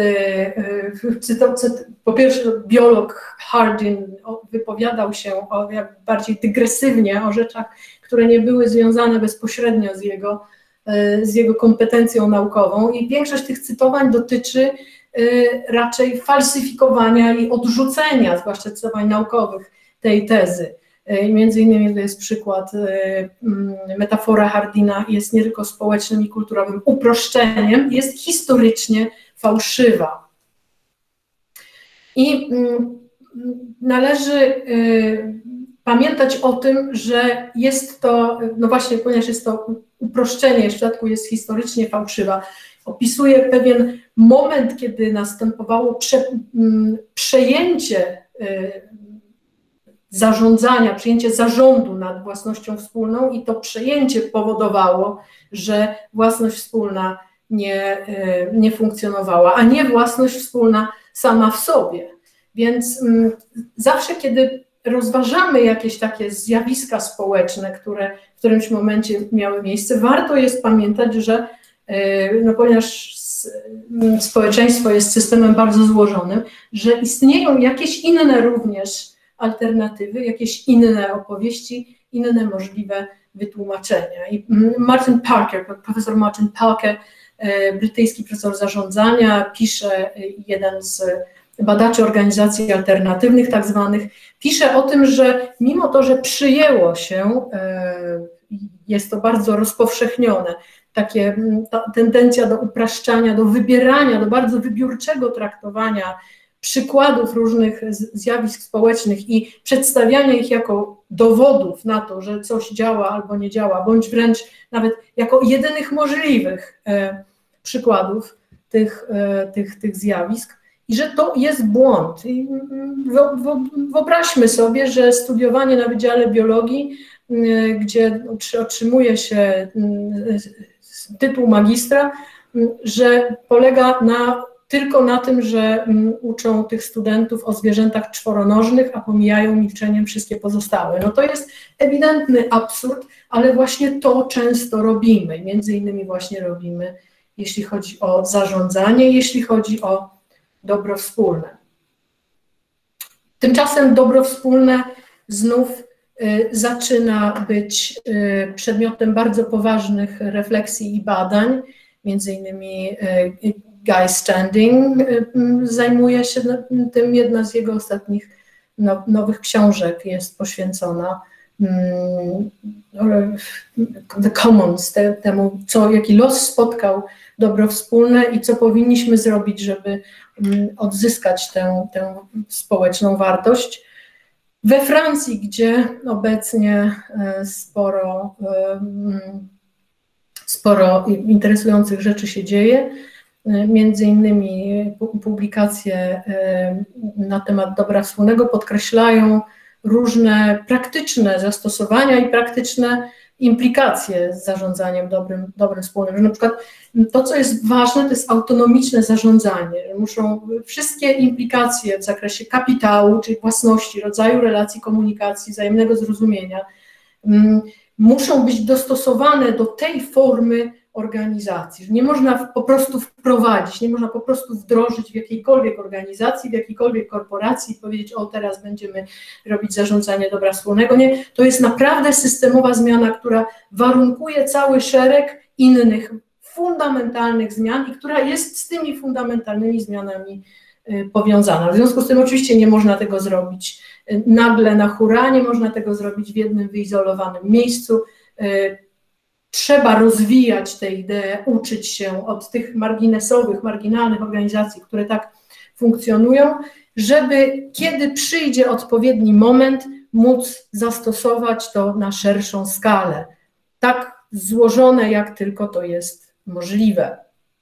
po pierwsze biolog Hardin wypowiadał się o, jak bardziej dygresywnie o rzeczach, które nie były związane bezpośrednio z jego, z jego kompetencją naukową i większość tych cytowań dotyczy raczej falsyfikowania i odrzucenia, zwłaszcza cytowań naukowych, tej tezy. Między innymi to jest przykład, metafora Hardina jest nie tylko społecznym i kulturowym uproszczeniem, jest historycznie fałszywa. I należy pamiętać o tym, że jest to, no właśnie, ponieważ jest to uproszczenie, w przypadku jest historycznie fałszywa, opisuje pewien moment, kiedy następowało prze, przejęcie zarządzania, przyjęcie zarządu nad własnością wspólną i to przejęcie powodowało, że własność wspólna nie, nie funkcjonowała, a nie własność wspólna sama w sobie. Więc m, zawsze, kiedy rozważamy jakieś takie zjawiska społeczne, które w którymś momencie miały miejsce, warto jest pamiętać, że no, ponieważ społeczeństwo jest systemem bardzo złożonym, że istnieją jakieś inne również alternatywy, jakieś inne opowieści, inne możliwe wytłumaczenia. I Martin Parker, profesor Martin Parker, brytyjski profesor zarządzania, pisze, jeden z badaczy organizacji alternatywnych tak zwanych, pisze o tym, że mimo to, że przyjęło się, jest to bardzo rozpowszechnione, takie, ta tendencja do upraszczania, do wybierania, do bardzo wybiórczego traktowania przykładów różnych zjawisk społecznych i przedstawiania ich jako dowodów na to, że coś działa albo nie działa, bądź wręcz nawet jako jedynych możliwych e, przykładów tych, e, tych, tych zjawisk i że to jest błąd. I wyobraźmy sobie, że studiowanie na Wydziale Biologii, e, gdzie otrzymuje się e, tytuł magistra, że polega na tylko na tym, że uczą tych studentów o zwierzętach czworonożnych, a pomijają milczeniem wszystkie pozostałe. No to jest ewidentny absurd, ale właśnie to często robimy. Między innymi właśnie robimy, jeśli chodzi o zarządzanie, jeśli chodzi o dobro wspólne. Tymczasem dobro wspólne znów y, zaczyna być y, przedmiotem bardzo poważnych refleksji i badań. Między innymi y, Guy Standing y, zajmuje się tym. Jedna z jego ostatnich no, nowych książek jest poświęcona y, The Commons, te, temu, co, jaki los spotkał dobro wspólne i co powinniśmy zrobić, żeby odzyskać tę, tę społeczną wartość. We Francji, gdzie obecnie sporo, sporo interesujących rzeczy się dzieje, między innymi publikacje na temat dobra wspólnego podkreślają różne praktyczne zastosowania i praktyczne implikacje z zarządzaniem dobrym, dobrym wspólnym. Że na przykład to, co jest ważne, to jest autonomiczne zarządzanie. Muszą wszystkie implikacje w zakresie kapitału, czyli własności, rodzaju relacji komunikacji, wzajemnego zrozumienia, um, muszą być dostosowane do tej formy organizacji. Że nie można po prostu wprowadzić, nie można po prostu wdrożyć w jakiejkolwiek organizacji, w jakiejkolwiek korporacji i powiedzieć, o teraz będziemy robić zarządzanie dobra wspólnego. Nie, to jest naprawdę systemowa zmiana, która warunkuje cały szereg innych fundamentalnych zmian i która jest z tymi fundamentalnymi zmianami y, powiązana. W związku z tym oczywiście nie można tego zrobić y, nagle na hura, nie można tego zrobić w jednym wyizolowanym miejscu. Y, Trzeba rozwijać tę ideę, uczyć się od tych marginesowych, marginalnych organizacji, które tak funkcjonują, żeby kiedy przyjdzie odpowiedni moment, móc zastosować to na szerszą skalę. Tak złożone, jak tylko to jest możliwe.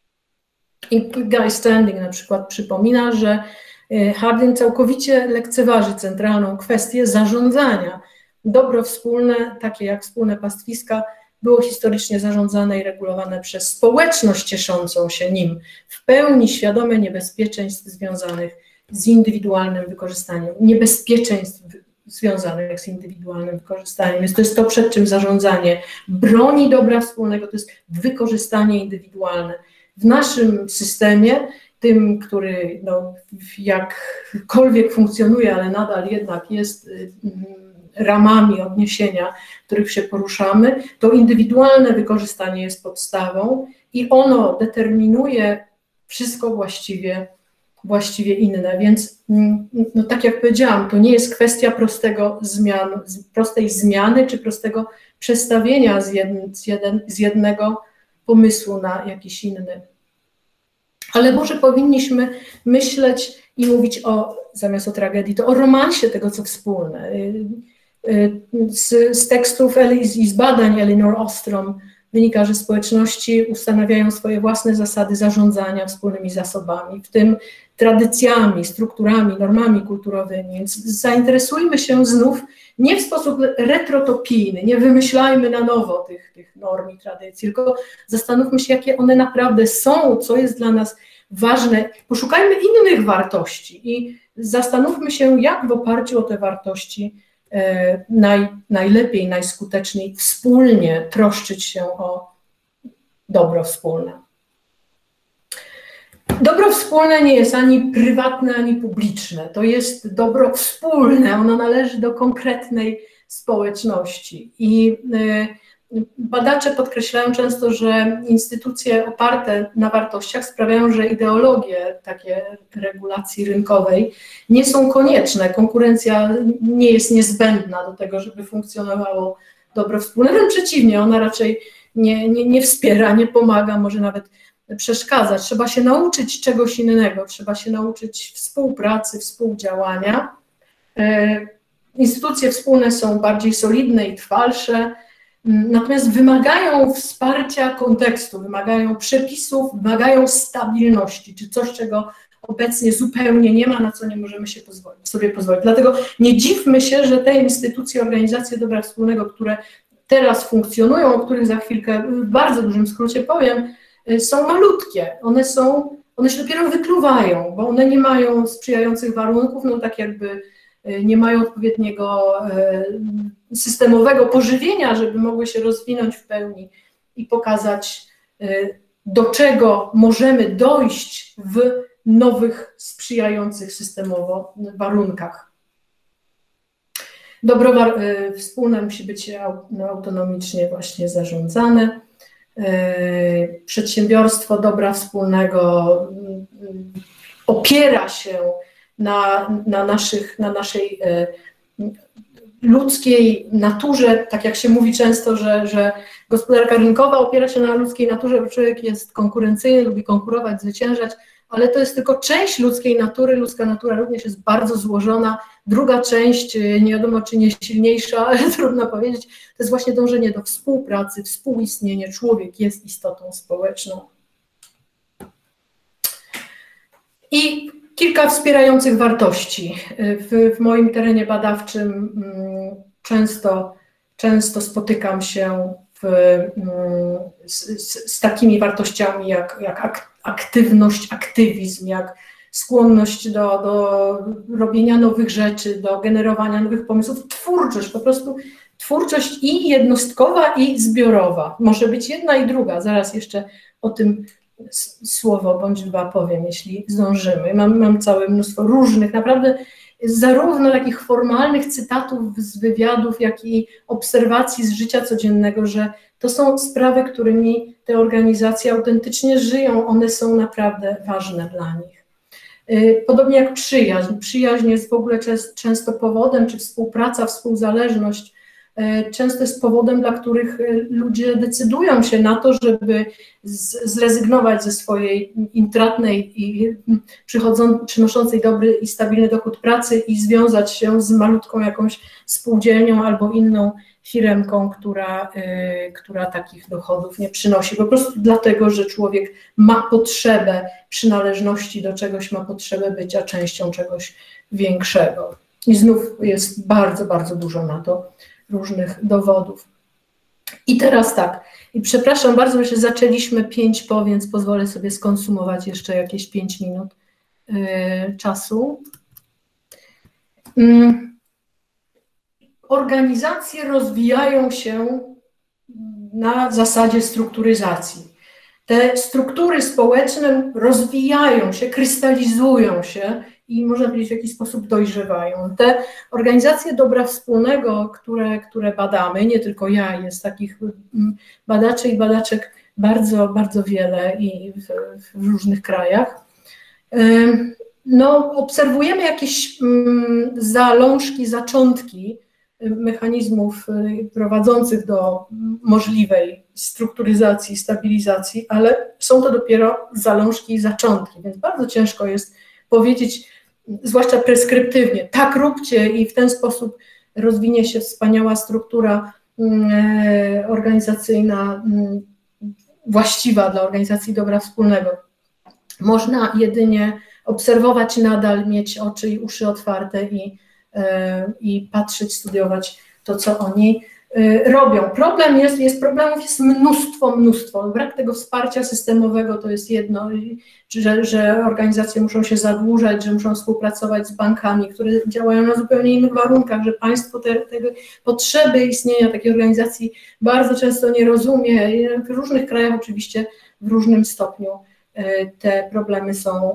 I Guy Standing na przykład przypomina, że Harding całkowicie lekceważy centralną kwestię zarządzania. Dobro wspólne, takie jak wspólne pastwiska, było historycznie zarządzane i regulowane przez społeczność cieszącą się nim, w pełni świadome niebezpieczeństw związanych z indywidualnym wykorzystaniem, niebezpieczeństw związanych z indywidualnym wykorzystaniem. Jest to jest to, przed czym zarządzanie broni dobra wspólnego, to jest wykorzystanie indywidualne. W naszym systemie, tym, który no, jakkolwiek funkcjonuje, ale nadal jednak jest ramami odniesienia, w których się poruszamy, to indywidualne wykorzystanie jest podstawą i ono determinuje wszystko właściwie, właściwie inne. Więc no, tak jak powiedziałam, to nie jest kwestia prostego zmian, prostej zmiany czy prostego przestawienia z, jedn, z, jeden, z jednego pomysłu na jakiś inny. Ale może powinniśmy myśleć i mówić o, zamiast o tragedii, to o romansie tego, co wspólne. Z, z tekstów i z badań Elinor Ostrom wynika, że społeczności ustanawiają swoje własne zasady zarządzania wspólnymi zasobami, w tym tradycjami, strukturami, normami kulturowymi. Więc zainteresujmy się znów nie w sposób retrotopijny, nie wymyślajmy na nowo tych, tych norm i tradycji, tylko zastanówmy się, jakie one naprawdę są, co jest dla nas ważne. Poszukajmy innych wartości i zastanówmy się, jak w oparciu o te wartości Naj, najlepiej, najskuteczniej wspólnie troszczyć się o dobro wspólne. Dobro wspólne nie jest ani prywatne, ani publiczne. To jest dobro wspólne, ono należy do konkretnej społeczności. I badacze podkreślają często, że instytucje oparte na wartościach sprawiają, że ideologie takie regulacji rynkowej nie są konieczne. Konkurencja nie jest niezbędna do tego, żeby funkcjonowało dobro wspólne. Wręcz przeciwnie, ona raczej nie, nie, nie wspiera, nie pomaga, może nawet przeszkadza. Trzeba się nauczyć czegoś innego, trzeba się nauczyć współpracy, współdziałania. Instytucje wspólne są bardziej solidne i trwalsze, natomiast wymagają wsparcia kontekstu, wymagają przepisów, wymagają stabilności, czy coś, czego obecnie zupełnie nie ma, na co nie możemy się pozwolić, sobie pozwolić. Dlatego nie dziwmy się, że te instytucje, organizacje dobra wspólnego, które teraz funkcjonują, o których za chwilkę w bardzo dużym skrócie powiem, są malutkie. One są one się dopiero wykluwają, bo one nie mają sprzyjających warunków, no tak jakby nie mają odpowiedniego systemowego pożywienia, żeby mogły się rozwinąć w pełni i pokazać, do czego możemy dojść w nowych, sprzyjających systemowo warunkach. Dobro wspólne musi być autonomicznie właśnie zarządzane. Przedsiębiorstwo dobra wspólnego opiera się na, na, naszych, na naszej ludzkiej naturze, tak jak się mówi często, że, że gospodarka rynkowa opiera się na ludzkiej naturze, bo człowiek jest konkurencyjny, lubi konkurować, zwyciężać, ale to jest tylko część ludzkiej natury, ludzka natura również jest bardzo złożona. Druga część, nie wiadomo czy nie silniejsza, ale trudno powiedzieć, to jest właśnie dążenie do współpracy, współistnienie. Człowiek jest istotą społeczną. I kilka wspierających wartości. W, w moim terenie badawczym często, często spotykam się w, z, z takimi wartościami jak, jak aktywność, aktywizm, jak skłonność do, do robienia nowych rzeczy, do generowania nowych pomysłów, twórczość, po prostu twórczość i jednostkowa, i zbiorowa. Może być jedna i druga, zaraz jeszcze o tym słowo bądź dwa powiem, jeśli zdążymy. Mam, mam całe mnóstwo różnych, naprawdę zarówno takich formalnych cytatów z wywiadów, jak i obserwacji z życia codziennego, że to są sprawy, którymi te organizacje autentycznie żyją, one są naprawdę ważne dla nich. Podobnie jak przyjaźń. Przyjaźń jest w ogóle często powodem, czy współpraca, współzależność, często jest powodem, dla których ludzie decydują się na to, żeby zrezygnować ze swojej intratnej i przynoszącej dobry i stabilny dochód pracy i związać się z malutką jakąś spółdzielnią albo inną firemką, która, która takich dochodów nie przynosi. Po prostu dlatego, że człowiek ma potrzebę przynależności do czegoś, ma potrzebę bycia częścią czegoś większego. I znów jest bardzo, bardzo dużo na to różnych dowodów. I teraz tak, i przepraszam bardzo, że zaczęliśmy pięć po, więc pozwolę sobie skonsumować jeszcze jakieś pięć minut yy, czasu. Yy. Organizacje rozwijają się na zasadzie strukturyzacji. Te struktury społeczne rozwijają się, krystalizują się i można powiedzieć w jakiś sposób dojrzewają. Te organizacje dobra wspólnego, które, które badamy, nie tylko ja, jest takich badaczy i badaczek bardzo, bardzo wiele i w, w różnych krajach. No, obserwujemy jakieś zalążki, zaczątki mechanizmów prowadzących do możliwej strukturyzacji, stabilizacji, ale są to dopiero zalążki i zaczątki, więc bardzo ciężko jest powiedzieć, zwłaszcza preskryptywnie, tak róbcie i w ten sposób rozwinie się wspaniała struktura organizacyjna właściwa dla organizacji dobra wspólnego. Można jedynie obserwować nadal, mieć oczy i uszy otwarte i i patrzeć, studiować to, co oni robią. Problem jest, jest problemów jest mnóstwo, mnóstwo. Brak tego wsparcia systemowego to jest jedno, że, że organizacje muszą się zadłużać, że muszą współpracować z bankami, które działają na zupełnie innych warunkach, że państwo te, te potrzeby istnienia takiej organizacji bardzo często nie rozumie. W różnych krajach oczywiście w różnym stopniu te problemy są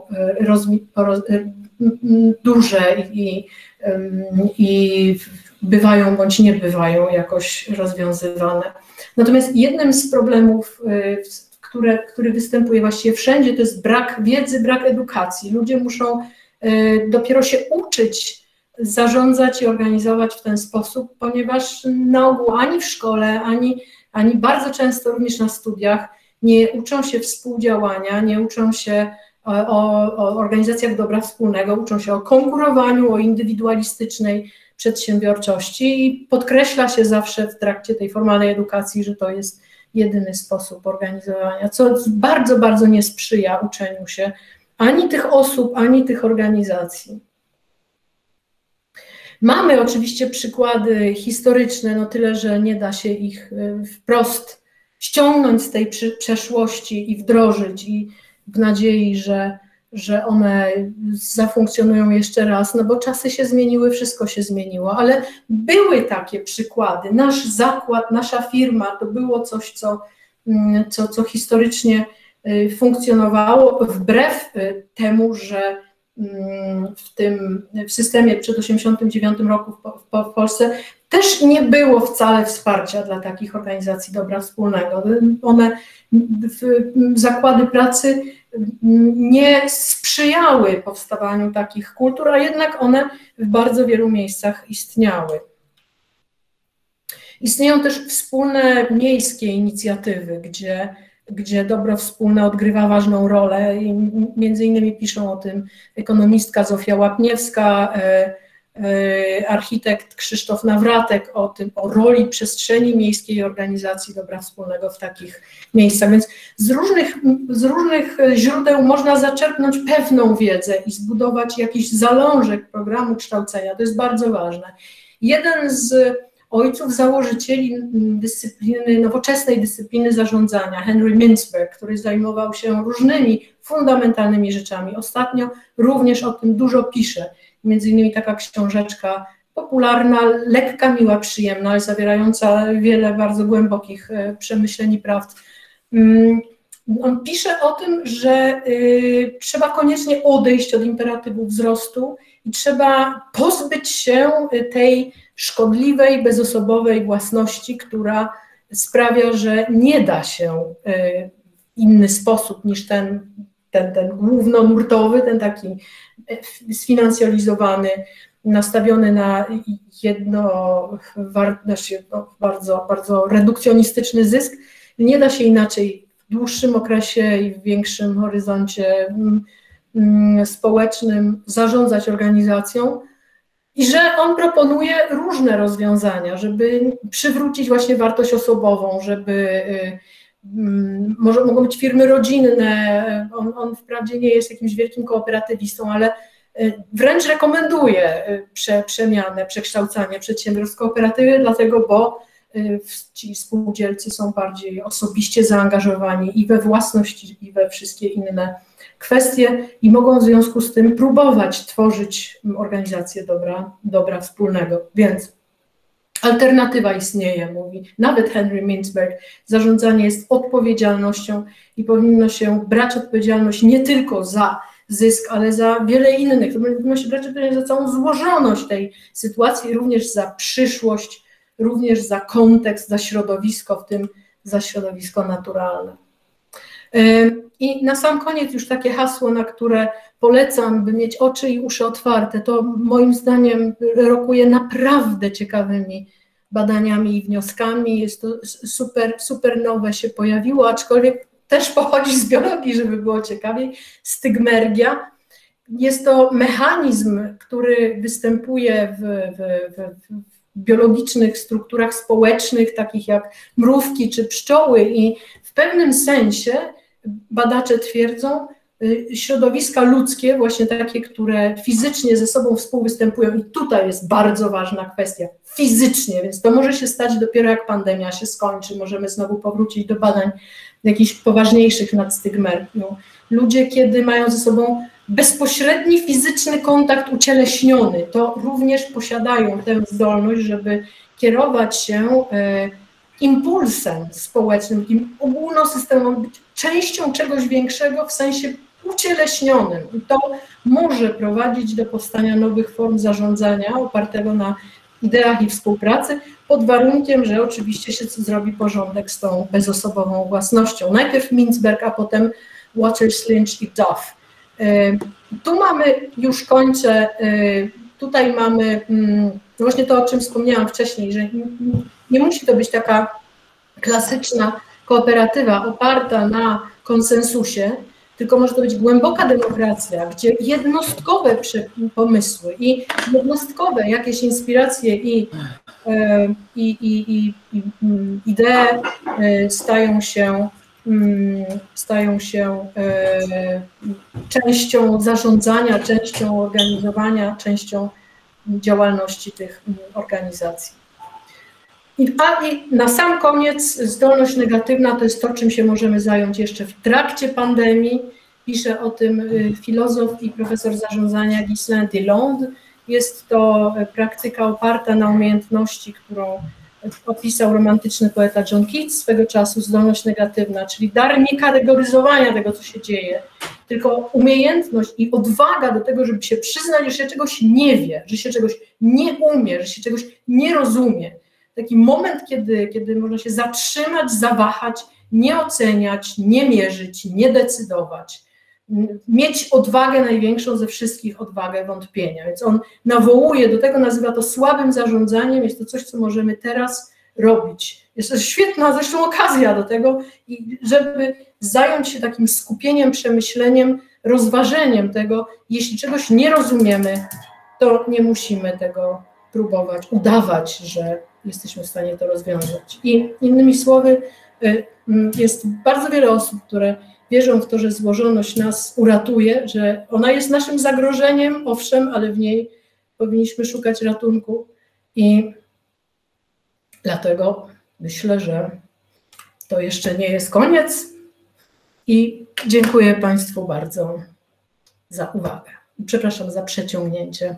duże i, i bywają bądź nie bywają jakoś rozwiązywane. Natomiast jednym z problemów, które, który występuje właściwie wszędzie, to jest brak wiedzy, brak edukacji. Ludzie muszą dopiero się uczyć zarządzać i organizować w ten sposób, ponieważ na ogół ani w szkole, ani, ani bardzo często również na studiach nie uczą się współdziałania, nie uczą się o, o organizacjach dobra wspólnego, uczą się o konkurowaniu, o indywidualistycznej przedsiębiorczości i podkreśla się zawsze w trakcie tej formalnej edukacji, że to jest jedyny sposób organizowania, co bardzo, bardzo nie sprzyja uczeniu się ani tych osób, ani tych organizacji. Mamy oczywiście przykłady historyczne, no tyle, że nie da się ich wprost ściągnąć z tej przeszłości i wdrożyć i w nadziei, że, że one zafunkcjonują jeszcze raz, no bo czasy się zmieniły, wszystko się zmieniło, ale były takie przykłady. Nasz zakład, nasza firma to było coś, co, co, co historycznie funkcjonowało wbrew temu, że w tym w systemie przed osiemdziesiątym dziewiątym roku w, w Polsce też nie było wcale wsparcia dla takich organizacji dobra wspólnego. One, zakłady pracy nie sprzyjały powstawaniu takich kultur, a jednak one w bardzo wielu miejscach istniały. Istnieją też wspólne miejskie inicjatywy, gdzie, gdzie dobro wspólne odgrywa ważną rolę. I między innymi piszą o tym ekonomistka Zofia Łapniewska, architekt Krzysztof Nawratek, o tym, o roli przestrzeni miejskiej i organizacji dobra wspólnego w takich miejscach. Więc z różnych, z różnych źródeł można zaczerpnąć pewną wiedzę i zbudować jakiś zalążek programu kształcenia. To jest bardzo ważne. Jeden z ojców założycieli dyscypliny, nowoczesnej dyscypliny zarządzania, Henry Mintzberg, który zajmował się różnymi fundamentalnymi rzeczami. Ostatnio również o tym dużo pisze. Między innymi taka książeczka popularna, lekka, miła, przyjemna, ale zawierająca wiele bardzo głębokich przemyśleń i prawd. On pisze o tym, że y, trzeba koniecznie odejść od imperatywu wzrostu i trzeba pozbyć się tej szkodliwej, bezosobowej własności, która sprawia, że nie da się y, w inny sposób niż ten, ten, ten głównonurtowy, ten taki sfinansjalizowany, nastawiony na jedno, bardzo, bardzo redukcjonistyczny zysk. Nie da się inaczej w dłuższym okresie i w większym horyzoncie społecznym zarządzać organizacją i że on proponuje różne rozwiązania, żeby przywrócić właśnie wartość osobową, żeby może mogą być firmy rodzinne, on, on wprawdzie nie jest jakimś wielkim kooperatywistą, ale wręcz rekomenduje prze, przemianę, przekształcanie przedsiębiorstw kooperatywy, dlatego, bo ci spółdzielcy są bardziej osobiście zaangażowani i we własność, i we wszystkie inne kwestie i mogą w związku z tym próbować tworzyć organizację dobra, dobra wspólnego. Więc alternatywa istnieje, mówi nawet Henry Mintzberg. Zarządzanie jest odpowiedzialnością i powinno się brać odpowiedzialność nie tylko za zysk, ale za wiele innych. Powinno się brać odpowiedzialność za całą złożoność tej sytuacji, również za przyszłość, również za kontekst, za środowisko, w tym za środowisko naturalne. I na sam koniec już takie hasło, na które polecam, by mieć oczy i uszy otwarte, to moim zdaniem rokuje naprawdę ciekawymi badaniami i wnioskami. Jest to super, super nowe się pojawiło, aczkolwiek też pochodzi z biologii, żeby było ciekawiej, stygmergia. Jest to mechanizm, który występuje w, w, w, w biologicznych strukturach społecznych, takich jak mrówki czy pszczoły i w pewnym sensie badacze twierdzą, środowiska ludzkie, właśnie takie, które fizycznie ze sobą współwystępują i tutaj jest bardzo ważna kwestia, fizycznie, więc to może się stać dopiero jak pandemia się skończy, możemy znowu powrócić do badań jakichś poważniejszych nad stygmergią. Ludzie, kiedy mają ze sobą bezpośredni fizyczny kontakt ucieleśniony, to również posiadają tę zdolność, żeby kierować się e, impulsem społecznym, takim ogólnosystemowym, być częścią czegoś większego w sensie ucieleśnionym. I to może prowadzić do powstania nowych form zarządzania opartego na ideach i współpracy, pod warunkiem, że oczywiście się zrobi porządek z tą bezosobową własnością. Najpierw Mintzberg, a potem Waters, Lynch i Duff. Tu mamy, już kończę, tutaj mamy właśnie to, o czym wspomniałam wcześniej, że nie musi to być taka klasyczna kooperatywa oparta na konsensusie, tylko może to być głęboka demokracja, gdzie jednostkowe pomysły i jednostkowe jakieś inspiracje i, i, i, i, i idee stają się, stają się częścią zarządzania, częścią organizowania, częścią działalności tych organizacji. I, a i na sam koniec zdolność negatywna to jest to, czym się możemy zająć jeszcze w trakcie pandemii Pisze o tym filozof i profesor zarządzania Ghislain Delande. Jest to praktyka oparta na umiejętności, którą opisał romantyczny poeta John Keats swego czasu, zdolność negatywna, czyli dar nie kategoryzowania tego, co się dzieje, tylko umiejętność i odwaga do tego, żeby się przyznać, że się czegoś nie wie, że się czegoś nie umie, że się czegoś nie rozumie. Taki moment, kiedy, kiedy można się zatrzymać, zawahać, nie oceniać, nie mierzyć, nie decydować. Mieć odwagę największą ze wszystkich, odwagę wątpienia. Więc on nawołuje do tego, nazywa to słabym zarządzaniem, jest to coś, co możemy teraz robić. Jest to świetna zresztą okazja do tego, i żeby zająć się takim skupieniem, przemyśleniem, rozważeniem tego, jeśli czegoś nie rozumiemy, to nie musimy tego próbować, udawać, że jesteśmy w stanie to rozwiązać. I innymi słowy, jest bardzo wiele osób, które wierzą w to, że złożoność nas uratuje, że ona jest naszym zagrożeniem, owszem, ale w niej powinniśmy szukać ratunku i dlatego myślę, że to jeszcze nie jest koniec i dziękuję Państwu bardzo za uwagę. Przepraszam za przeciągnięcie.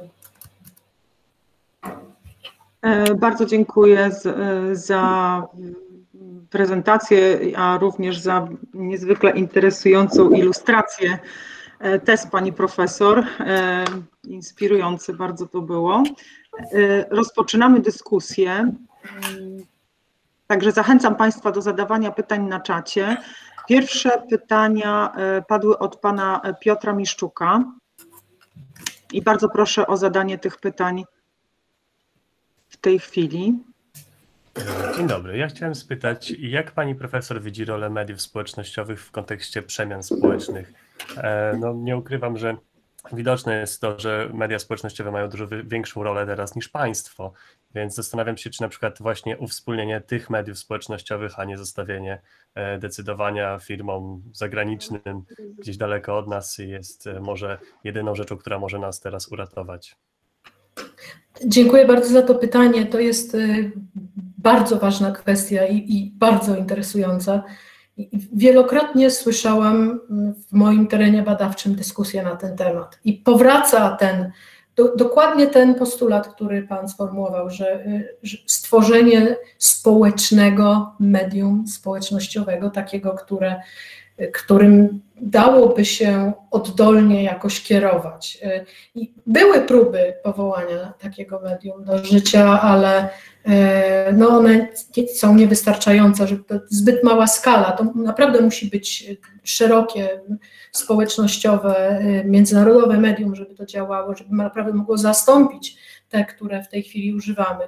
Bardzo dziękuję za prezentację, a również za niezwykle interesującą ilustrację tez pani profesor. Inspirujące bardzo to było. Rozpoczynamy dyskusję. Także zachęcam Państwa do zadawania pytań na czacie. Pierwsze pytania padły od pana Piotra Miszczuka i bardzo proszę o zadanie tych pytań w tej chwili.
Dzień dobry. Ja chciałem spytać, jak pani profesor widzi rolę mediów społecznościowych w kontekście przemian społecznych? No, nie ukrywam, że widoczne jest to, że media społecznościowe mają dużo większą rolę teraz niż państwo, więc zastanawiam się, czy na przykład właśnie uwspólnienie tych mediów społecznościowych, a nie zostawienie decydowania firmom zagranicznym gdzieś daleko od nas jest może jedyną rzeczą, która może nas teraz uratować.
Dziękuję bardzo za to pytanie. To jest bardzo ważna kwestia i, i bardzo interesująca. Wielokrotnie słyszałam w moim terenie badawczym dyskusję na ten temat i powraca ten, do, dokładnie ten postulat, który Pan sformułował, że, że stworzenie społecznego medium społecznościowego, takiego, które, którym dałoby się oddolnie jakoś kierować. I były próby powołania takiego medium do życia, ale no one są niewystarczające, że to zbyt mała skala. To naprawdę musi być szerokie, społecznościowe, międzynarodowe medium, żeby to działało, żeby naprawdę mogło zastąpić te, które w tej chwili używamy.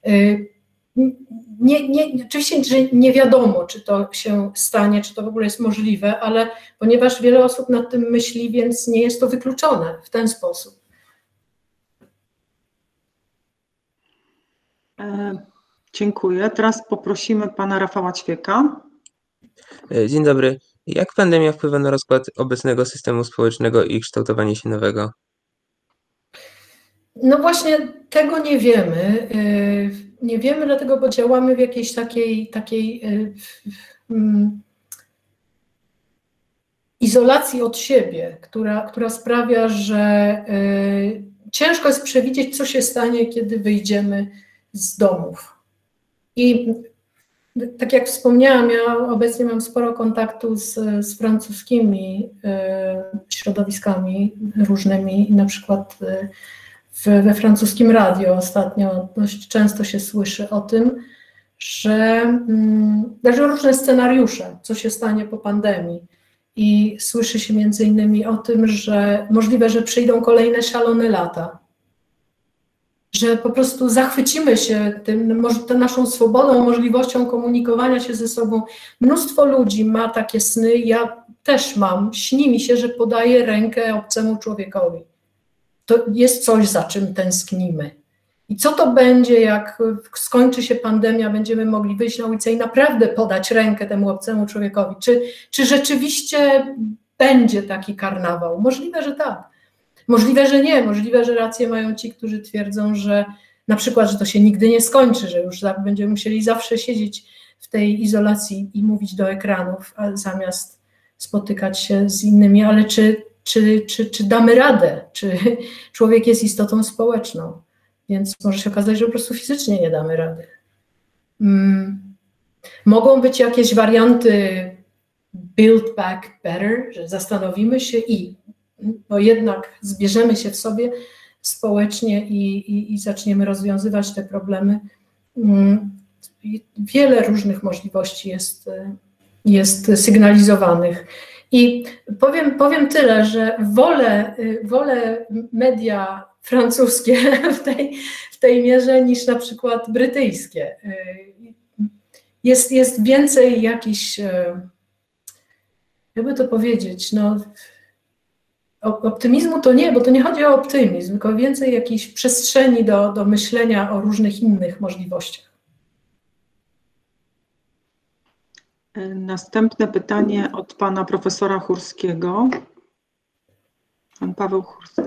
Nie, nie, oczywiście, że nie wiadomo, czy to się stanie, czy to w ogóle jest możliwe, ale ponieważ wiele osób nad tym myśli, więc nie jest to wykluczone w ten sposób.
E, dziękuję. Teraz poprosimy pana Rafała Ćwieka.
Dzień dobry. Jak pandemia wpływa na rozkład obecnego systemu społecznego i kształtowanie się nowego?
No właśnie tego nie wiemy. Nie wiemy dlatego, bo działamy w jakiejś takiej, takiej um, izolacji od siebie, która, która sprawia, że y, ciężko jest przewidzieć, co się stanie, kiedy wyjdziemy z domów. I tak jak wspomniałam, ja obecnie mam sporo kontaktu z, z francuskimi y, środowiskami różnymi, na przykład y, w, we francuskim radio ostatnio dość często się słyszy o tym, że mm, że różne scenariusze, co się stanie po pandemii. I słyszy się między innymi o tym, że możliwe, że przyjdą kolejne szalone lata. Że po prostu zachwycimy się tym, tą naszą swobodą, możliwością komunikowania się ze sobą. Mnóstwo ludzi ma takie sny, ja też mam. Śni mi się, że podaję rękę obcemu człowiekowi. To jest coś, za czym tęsknimy. I co to będzie, jak skończy się pandemia, będziemy mogli wyjść na ulicę i naprawdę podać rękę temu obcemu człowiekowi? Czy, czy rzeczywiście będzie taki karnawał? Możliwe, że tak. Możliwe, że nie. Możliwe, że rację mają ci, którzy twierdzą, że na przykład, że to się nigdy nie skończy, że już będziemy musieli zawsze siedzieć w tej izolacji i mówić do ekranów, a zamiast spotykać się z innymi, ale czy, czy, czy, czy damy radę? Czy człowiek jest istotą społeczną? Więc może się okazać, że po prostu fizycznie nie damy rady. Hmm. Mogą być jakieś warianty build back better, że zastanowimy się i no jednak zbierzemy się w sobie społecznie i, i, i zaczniemy rozwiązywać te problemy. Wiele różnych możliwości jest, jest sygnalizowanych. I powiem, powiem tyle, że wolę, wolę media francuskie w tej, w tej mierze niż na przykład brytyjskie. Jest, jest więcej jakichś, jakby to powiedzieć, no, optymizmu to nie, bo to nie chodzi o optymizm, tylko więcej jakiejś przestrzeni do, do myślenia o różnych innych możliwościach.
Następne pytanie od pana profesora Chórskiego. Pan Paweł Chórski.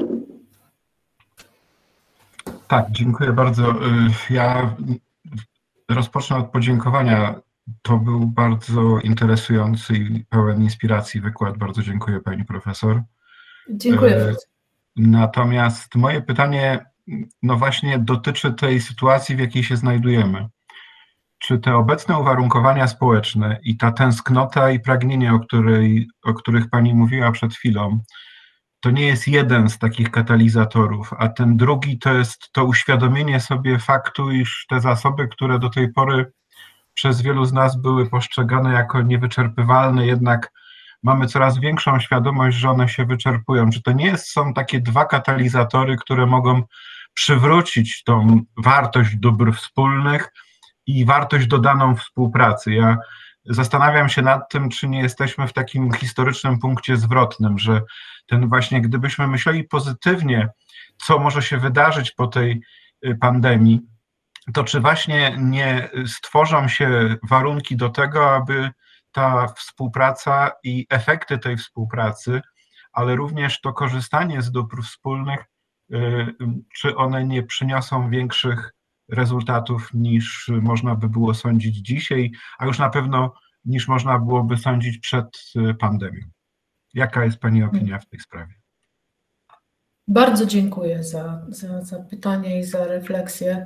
Tak, dziękuję bardzo. Ja rozpocznę od podziękowania. To był bardzo interesujący i pełen inspiracji wykład. Bardzo dziękuję pani profesor.
Dziękuję.
Natomiast moje pytanie, no właśnie dotyczy tej sytuacji, w jakiej się znajdujemy. Czy te obecne uwarunkowania społeczne i ta tęsknota i pragnienie, o, której, o których pani mówiła przed chwilą, to nie jest jeden z takich katalizatorów, a ten drugi to jest to uświadomienie sobie faktu, iż te zasoby, które do tej pory przez wielu z nas były postrzegane jako niewyczerpywalne, jednak mamy coraz większą świadomość, że one się wyczerpują. Czy to nie jest, są takie dwa katalizatory, które mogą przywrócić tą wartość dóbr wspólnych i wartość dodaną współpracy? Ja zastanawiam się nad tym, czy nie jesteśmy w takim historycznym punkcie zwrotnym, że ten właśnie, gdybyśmy myśleli pozytywnie, co może się wydarzyć po tej pandemii, to czy właśnie nie stworzą się warunki do tego, aby ta współpraca i efekty tej współpracy, ale również to korzystanie z dóbr wspólnych, czy one nie przyniosą większych rezultatów niż można by było sądzić dzisiaj, a już na pewno niż można byłoby sądzić przed pandemią. Jaka jest pani opinia w tej sprawie?
Bardzo dziękuję za, za, za pytanie i za refleksję.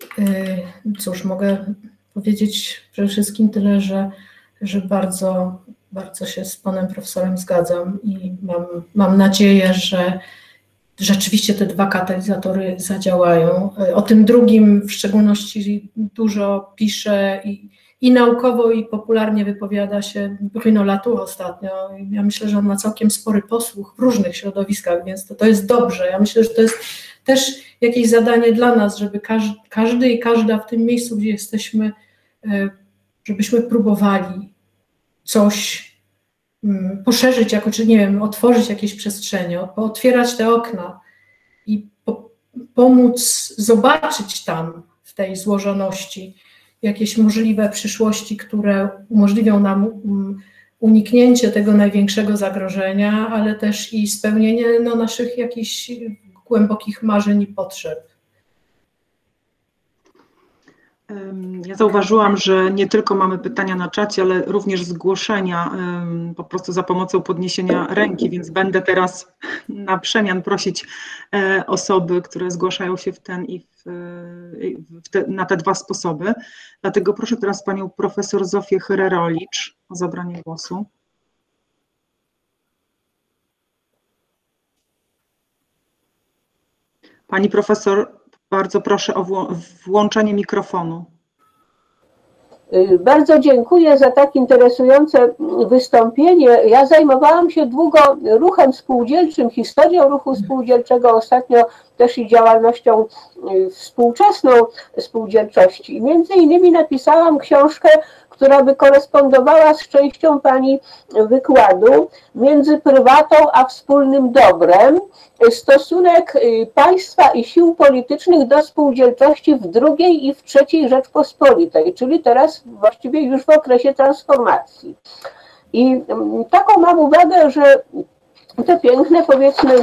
Cóż, mogę powiedzieć przede wszystkim tyle, że, że bardzo, bardzo się z panem profesorem zgadzam i mam, mam nadzieję, że rzeczywiście te dwa katalizatory zadziałają. O tym drugim w szczególności dużo pisze i, i naukowo, i popularnie wypowiada się Bruno Latour ostatnio. Ja myślę, że on ma całkiem spory posłuch w różnych środowiskach, więc to, to jest dobrze. Ja myślę, że to jest też jakieś zadanie dla nas, żeby każdy, każdy i każda w tym miejscu, gdzie jesteśmy, żebyśmy próbowali coś poszerzyć, jako, czy nie wiem, otworzyć jakieś przestrzenie, otwierać te okna i po, pomóc zobaczyć tam w tej złożoności jakieś możliwe przyszłości, które umożliwią nam uniknięcie tego największego zagrożenia, ale też i spełnienie no, naszych jakichś głębokich marzeń i potrzeb.
Ja zauważyłam, że nie tylko mamy pytania na czacie, ale również zgłoszenia po prostu za pomocą podniesienia ręki, więc będę teraz na przemian prosić osoby, które zgłaszają się w ten i w, w te, na te dwa sposoby. Dlatego proszę teraz panią profesor Zofię Chyrerolicz o zabranie głosu. Pani profesor, bardzo proszę o włączenie mikrofonu.
Bardzo dziękuję za tak interesujące wystąpienie. Ja zajmowałam się długo ruchem spółdzielczym, historią ruchu spółdzielczego, ostatnio też i działalnością współczesną spółdzielczości. I między innymi napisałam książkę, która by korespondowała z częścią pani wykładu, między prywatą a wspólnym dobrem, stosunek państwa i sił politycznych do spółdzielczości w drugiej i w trzeciej Rzeczpospolitej, czyli teraz właściwie już w okresie transformacji. I taką mam uwagę, że te piękne, powiedzmy,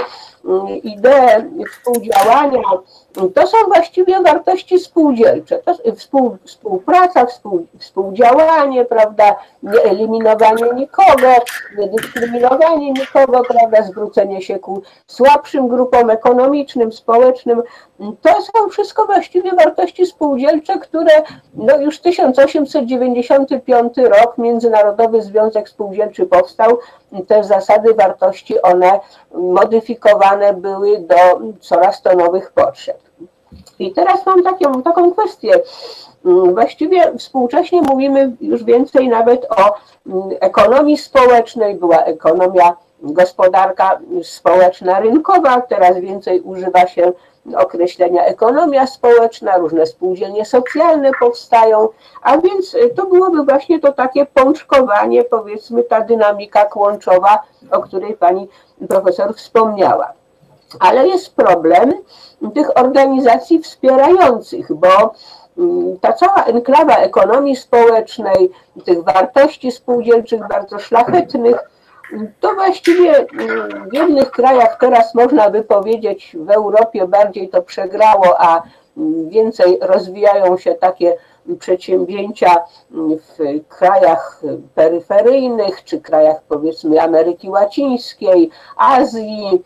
ideę współdziałania, to są właściwie wartości spółdzielcze. To współ, współpraca, współ, współdziałanie, prawda, nie eliminowanie nikogo, nie dyskryminowanie nikogo, prawda, zwrócenie się ku słabszym grupom ekonomicznym, społecznym. To są wszystko właściwie wartości spółdzielcze, które no już tysiąc osiemset dziewięćdziesiąty piąty rok Międzynarodowy Związek Spółdzielczy powstał. Te zasady wartości, one modyfikowane były do coraz to nowych potrzeb. I teraz mam taką, taką kwestię. Właściwie współcześnie mówimy już więcej nawet o ekonomii społecznej, była ekonomia, gospodarka społeczna, rynkowa, teraz więcej używa się określenia ekonomia społeczna, różne spółdzielnie socjalne powstają, a więc to byłoby właśnie to takie pączkowanie, powiedzmy ta dynamika kłączowa, o której pani profesor wspomniała. Ale jest problem tych organizacji wspierających, bo ta cała enklawa ekonomii społecznej, tych wartości spółdzielczych bardzo szlachetnych, to właściwie w jednych krajach teraz można by powiedzieć, w Europie bardziej to przegrało, a więcej rozwijają się takie przedsięwzięcia w krajach peryferyjnych, czy krajach powiedzmy Ameryki Łacińskiej, Azji,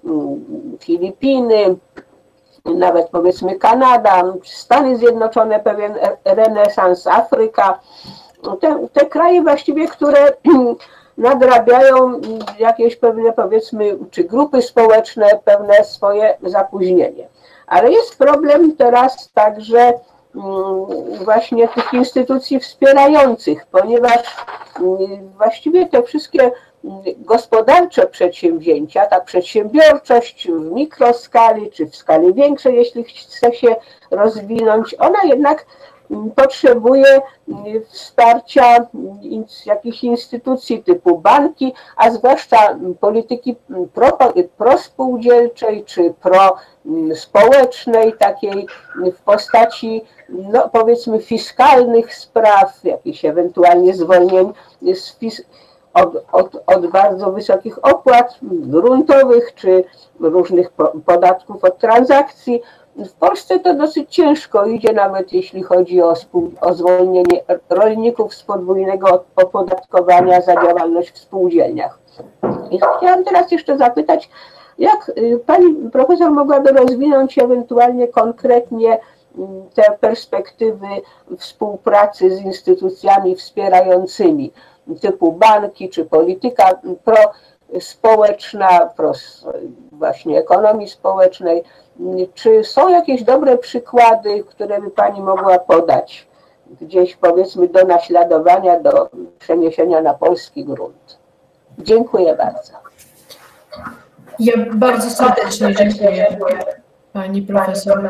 Filipiny, nawet powiedzmy Kanada, Stany Zjednoczone, pewien renesans, Afryka. Te, te kraje właściwie, które nadrabiają jakieś pewne powiedzmy, czy grupy społeczne, pewne swoje zapóźnienie. Ale jest problem teraz także właśnie tych instytucji wspierających, ponieważ właściwie te wszystkie gospodarcze przedsięwzięcia, ta przedsiębiorczość w mikroskali, czy w skali większej, jeśli chce się rozwinąć, ona jednak potrzebuje wsparcia jakichś instytucji typu banki, a zwłaszcza polityki pro, prospółdzielczej czy prospołecznej, takiej w postaci no, powiedzmy fiskalnych spraw, jakichś ewentualnie zwolnień z fis od, od, od bardzo wysokich opłat gruntowych czy różnych podatków od transakcji. W Polsce to dosyć ciężko idzie, nawet jeśli chodzi o, o zwolnienie rolników z podwójnego opodatkowania za działalność w spółdzielniach. I chciałam teraz jeszcze zapytać, jak pani profesor mogłaby rozwinąć ewentualnie konkretnie te perspektywy współpracy z instytucjami wspierającymi, typu banki czy polityka prospołeczna, pros właśnie ekonomii społecznej. Czy są jakieś dobre przykłady, które by pani mogła podać gdzieś powiedzmy do naśladowania, do przeniesienia na polski grunt? Dziękuję bardzo.
Ja bardzo serdecznie dziękuję pani profesor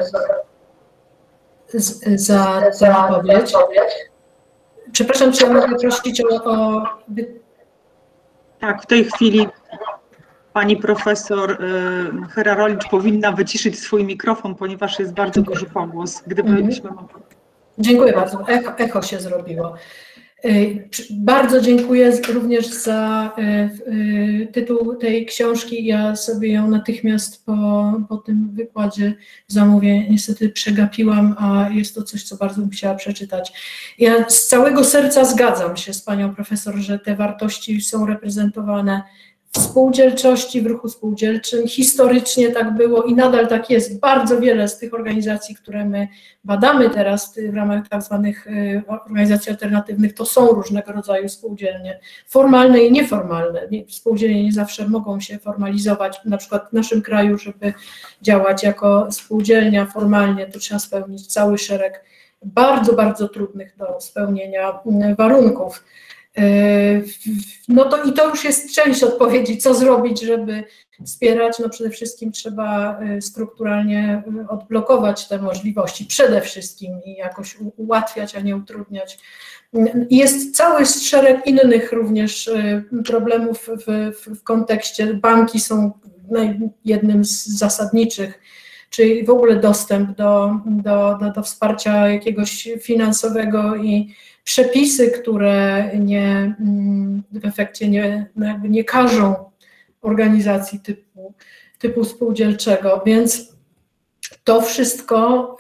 za tę odpowiedź. Przepraszam, czy ja mogę prosić o, o...
Tak, w tej chwili pani profesor Herarolicz powinna wyciszyć swój mikrofon, ponieważ jest bardzo duży pogłos. Gdybyśmy mogli.
Dziękuję bardzo. Echo, echo się zrobiło. Bardzo dziękuję również za tytuł tej książki. Ja sobie ją natychmiast po, po tym wykładzie zamówię. Niestety przegapiłam, a jest to coś, co bardzo bym chciała przeczytać. Ja z całego serca zgadzam się z panią profesor, że te wartości są reprezentowane w spółdzielczości, w ruchu spółdzielczym. Historycznie tak było i nadal tak jest. Bardzo wiele z tych organizacji, które my badamy teraz w ramach tak zwanych organizacji alternatywnych, to są różnego rodzaju spółdzielnie, formalne i nieformalne. Spółdzielnie nie zawsze mogą się formalizować. Na przykład w naszym kraju, żeby działać jako spółdzielnia formalnie, to trzeba spełnić cały szereg bardzo, bardzo trudnych do spełnienia warunków. No to i to już jest część odpowiedzi, co zrobić, żeby wspierać. No przede wszystkim trzeba strukturalnie odblokować te możliwości, przede wszystkim i jakoś ułatwiać, a nie utrudniać. Jest cały szereg innych również problemów w, w, w kontekście. Banki są jednym z zasadniczych, czyli w ogóle dostęp do, do, do, do wsparcia jakiegoś finansowego i przepisy, które nie, w efekcie nie, nie każą organizacji typu typu spółdzielczego, więc to wszystko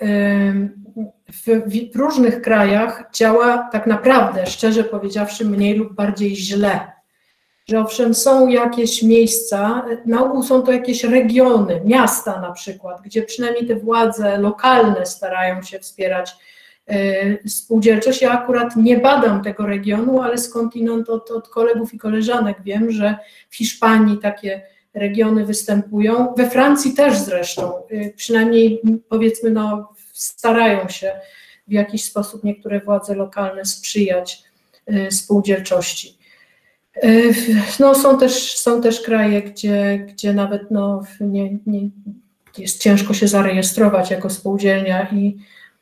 w, w różnych krajach działa tak naprawdę, szczerze powiedziawszy, mniej lub bardziej źle. Że owszem, są jakieś miejsca, na ogół są to jakieś regiony, miasta na przykład, gdzie przynajmniej te władze lokalne starają się wspierać y, spółdzielczość. Ja akurat nie badam tego regionu, ale skądinąd od, od kolegów i koleżanek wiem, że w Hiszpanii takie regiony występują, we Francji też zresztą, y, przynajmniej powiedzmy no, starają się w jakiś sposób niektóre władze lokalne sprzyjać y, spółdzielczości. No, są też, są też kraje, gdzie, gdzie nawet no, nie, nie, jest ciężko się zarejestrować jako spółdzielnia i,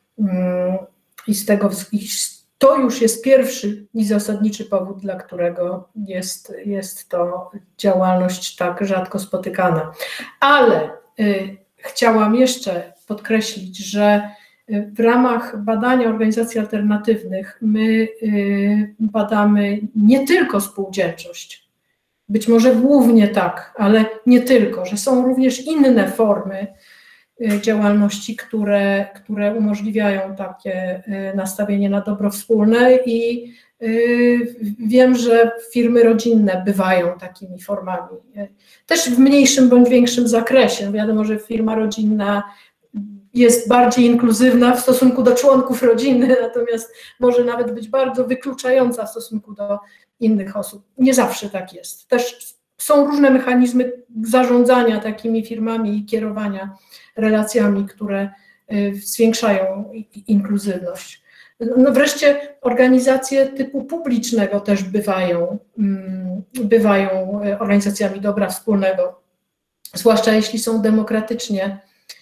i z tego i to już jest pierwszy i zasadniczy powód, dla którego jest, jest to działalność tak rzadko spotykana. Ale y, chciałam jeszcze podkreślić, że w ramach badania organizacji alternatywnych my badamy nie tylko spółdzielczość, być może głównie tak, ale nie tylko, że są również inne formy działalności, które, które umożliwiają takie nastawienie na dobro wspólne i wiem, że firmy rodzinne bywają takimi formami, też w mniejszym bądź większym zakresie. Wiadomo, że firma rodzinna jest bardziej inkluzywna w stosunku do członków rodziny, natomiast może nawet być bardzo wykluczająca w stosunku do innych osób. Nie zawsze tak jest. Też są różne mechanizmy zarządzania takimi firmami i kierowania relacjami, które zwiększają inkluzywność. No wreszcie organizacje typu publicznego też bywają, bywają organizacjami dobra wspólnego, zwłaszcza jeśli są demokratycznie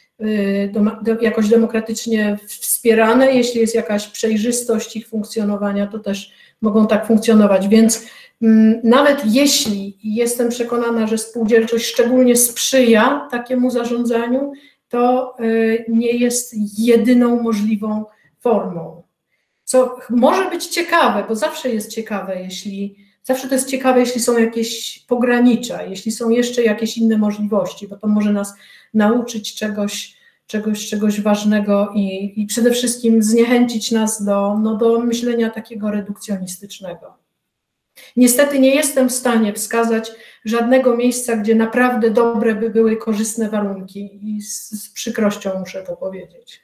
jakoś demokratycznie wspierane, jeśli jest jakaś przejrzystość ich funkcjonowania, to też mogą tak funkcjonować, więc nawet jeśli jestem przekonana, że spółdzielczość szczególnie sprzyja takiemu zarządzaniu, to nie jest jedyną możliwą formą. Co może być ciekawe, bo zawsze jest ciekawe, jeśli zawsze to jest ciekawe, jeśli są jakieś pogranicza, jeśli są jeszcze jakieś inne możliwości, bo to może nas nauczyć czegoś, czegoś, czegoś ważnego i, i przede wszystkim zniechęcić nas do, no, do myślenia takiego redukcjonistycznego. Niestety nie jestem w stanie wskazać żadnego miejsca, gdzie naprawdę dobre by były korzystne warunki i z, z przykrością muszę to powiedzieć.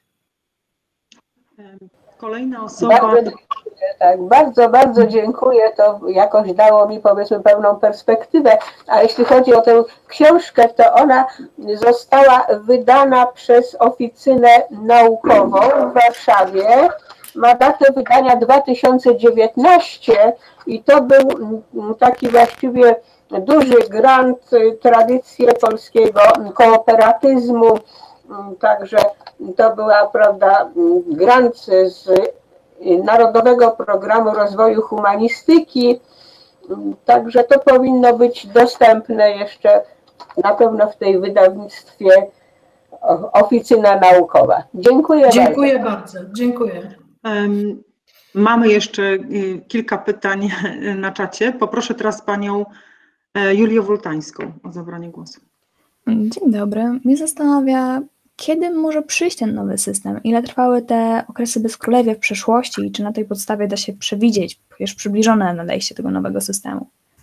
Kolejna osoba...
Bardzo, tak, bardzo, bardzo dziękuję. To jakoś dało mi, powiedzmy, pewną perspektywę. A jeśli chodzi o tę książkę, to ona została wydana przez Oficynę Naukową w Warszawie. Ma datę wydania dwa tysiące dziewiętnasty i to był taki właściwie duży grant, tradycje polskiego kooperatyzmu. Także to była, prawda, grant z Narodowego Programu Rozwoju Humanistyki, także to powinno być dostępne jeszcze na pewno w tej wydawnictwie Oficyna Naukowa. Dziękuję,
Dziękuję
bardzo.
bardzo. Dziękuję.
Mamy jeszcze kilka pytań na czacie. Poproszę teraz panią Julię Wultańską o zabranie głosu.
Dzień dobry. Mnie zastanawia, kiedy może przyjść ten nowy system? Ile trwały te okresy bezkrólewie w przeszłości i czy na tej podstawie da się przewidzieć już przybliżone nadejście tego nowego systemu?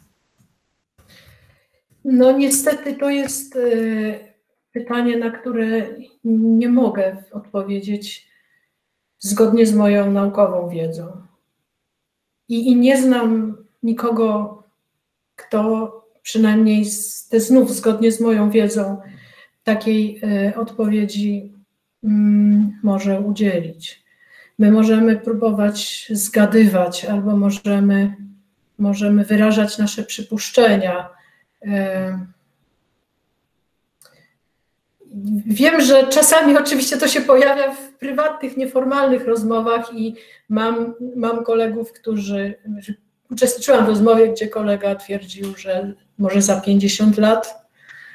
No niestety to jest pytanie, na które nie mogę odpowiedzieć zgodnie z moją naukową wiedzą. I, i nie znam nikogo, kto przynajmniej z, te znów zgodnie z moją wiedzą takiej y, odpowiedzi y, może udzielić. My możemy próbować zgadywać albo możemy, możemy wyrażać nasze przypuszczenia. Y, wiem, że czasami oczywiście to się pojawia w prywatnych, nieformalnych rozmowach i mam, mam kolegów, którzy... Uczestniczyłam w rozmowie, gdzie kolega twierdził, że może za pięćdziesiąt lat,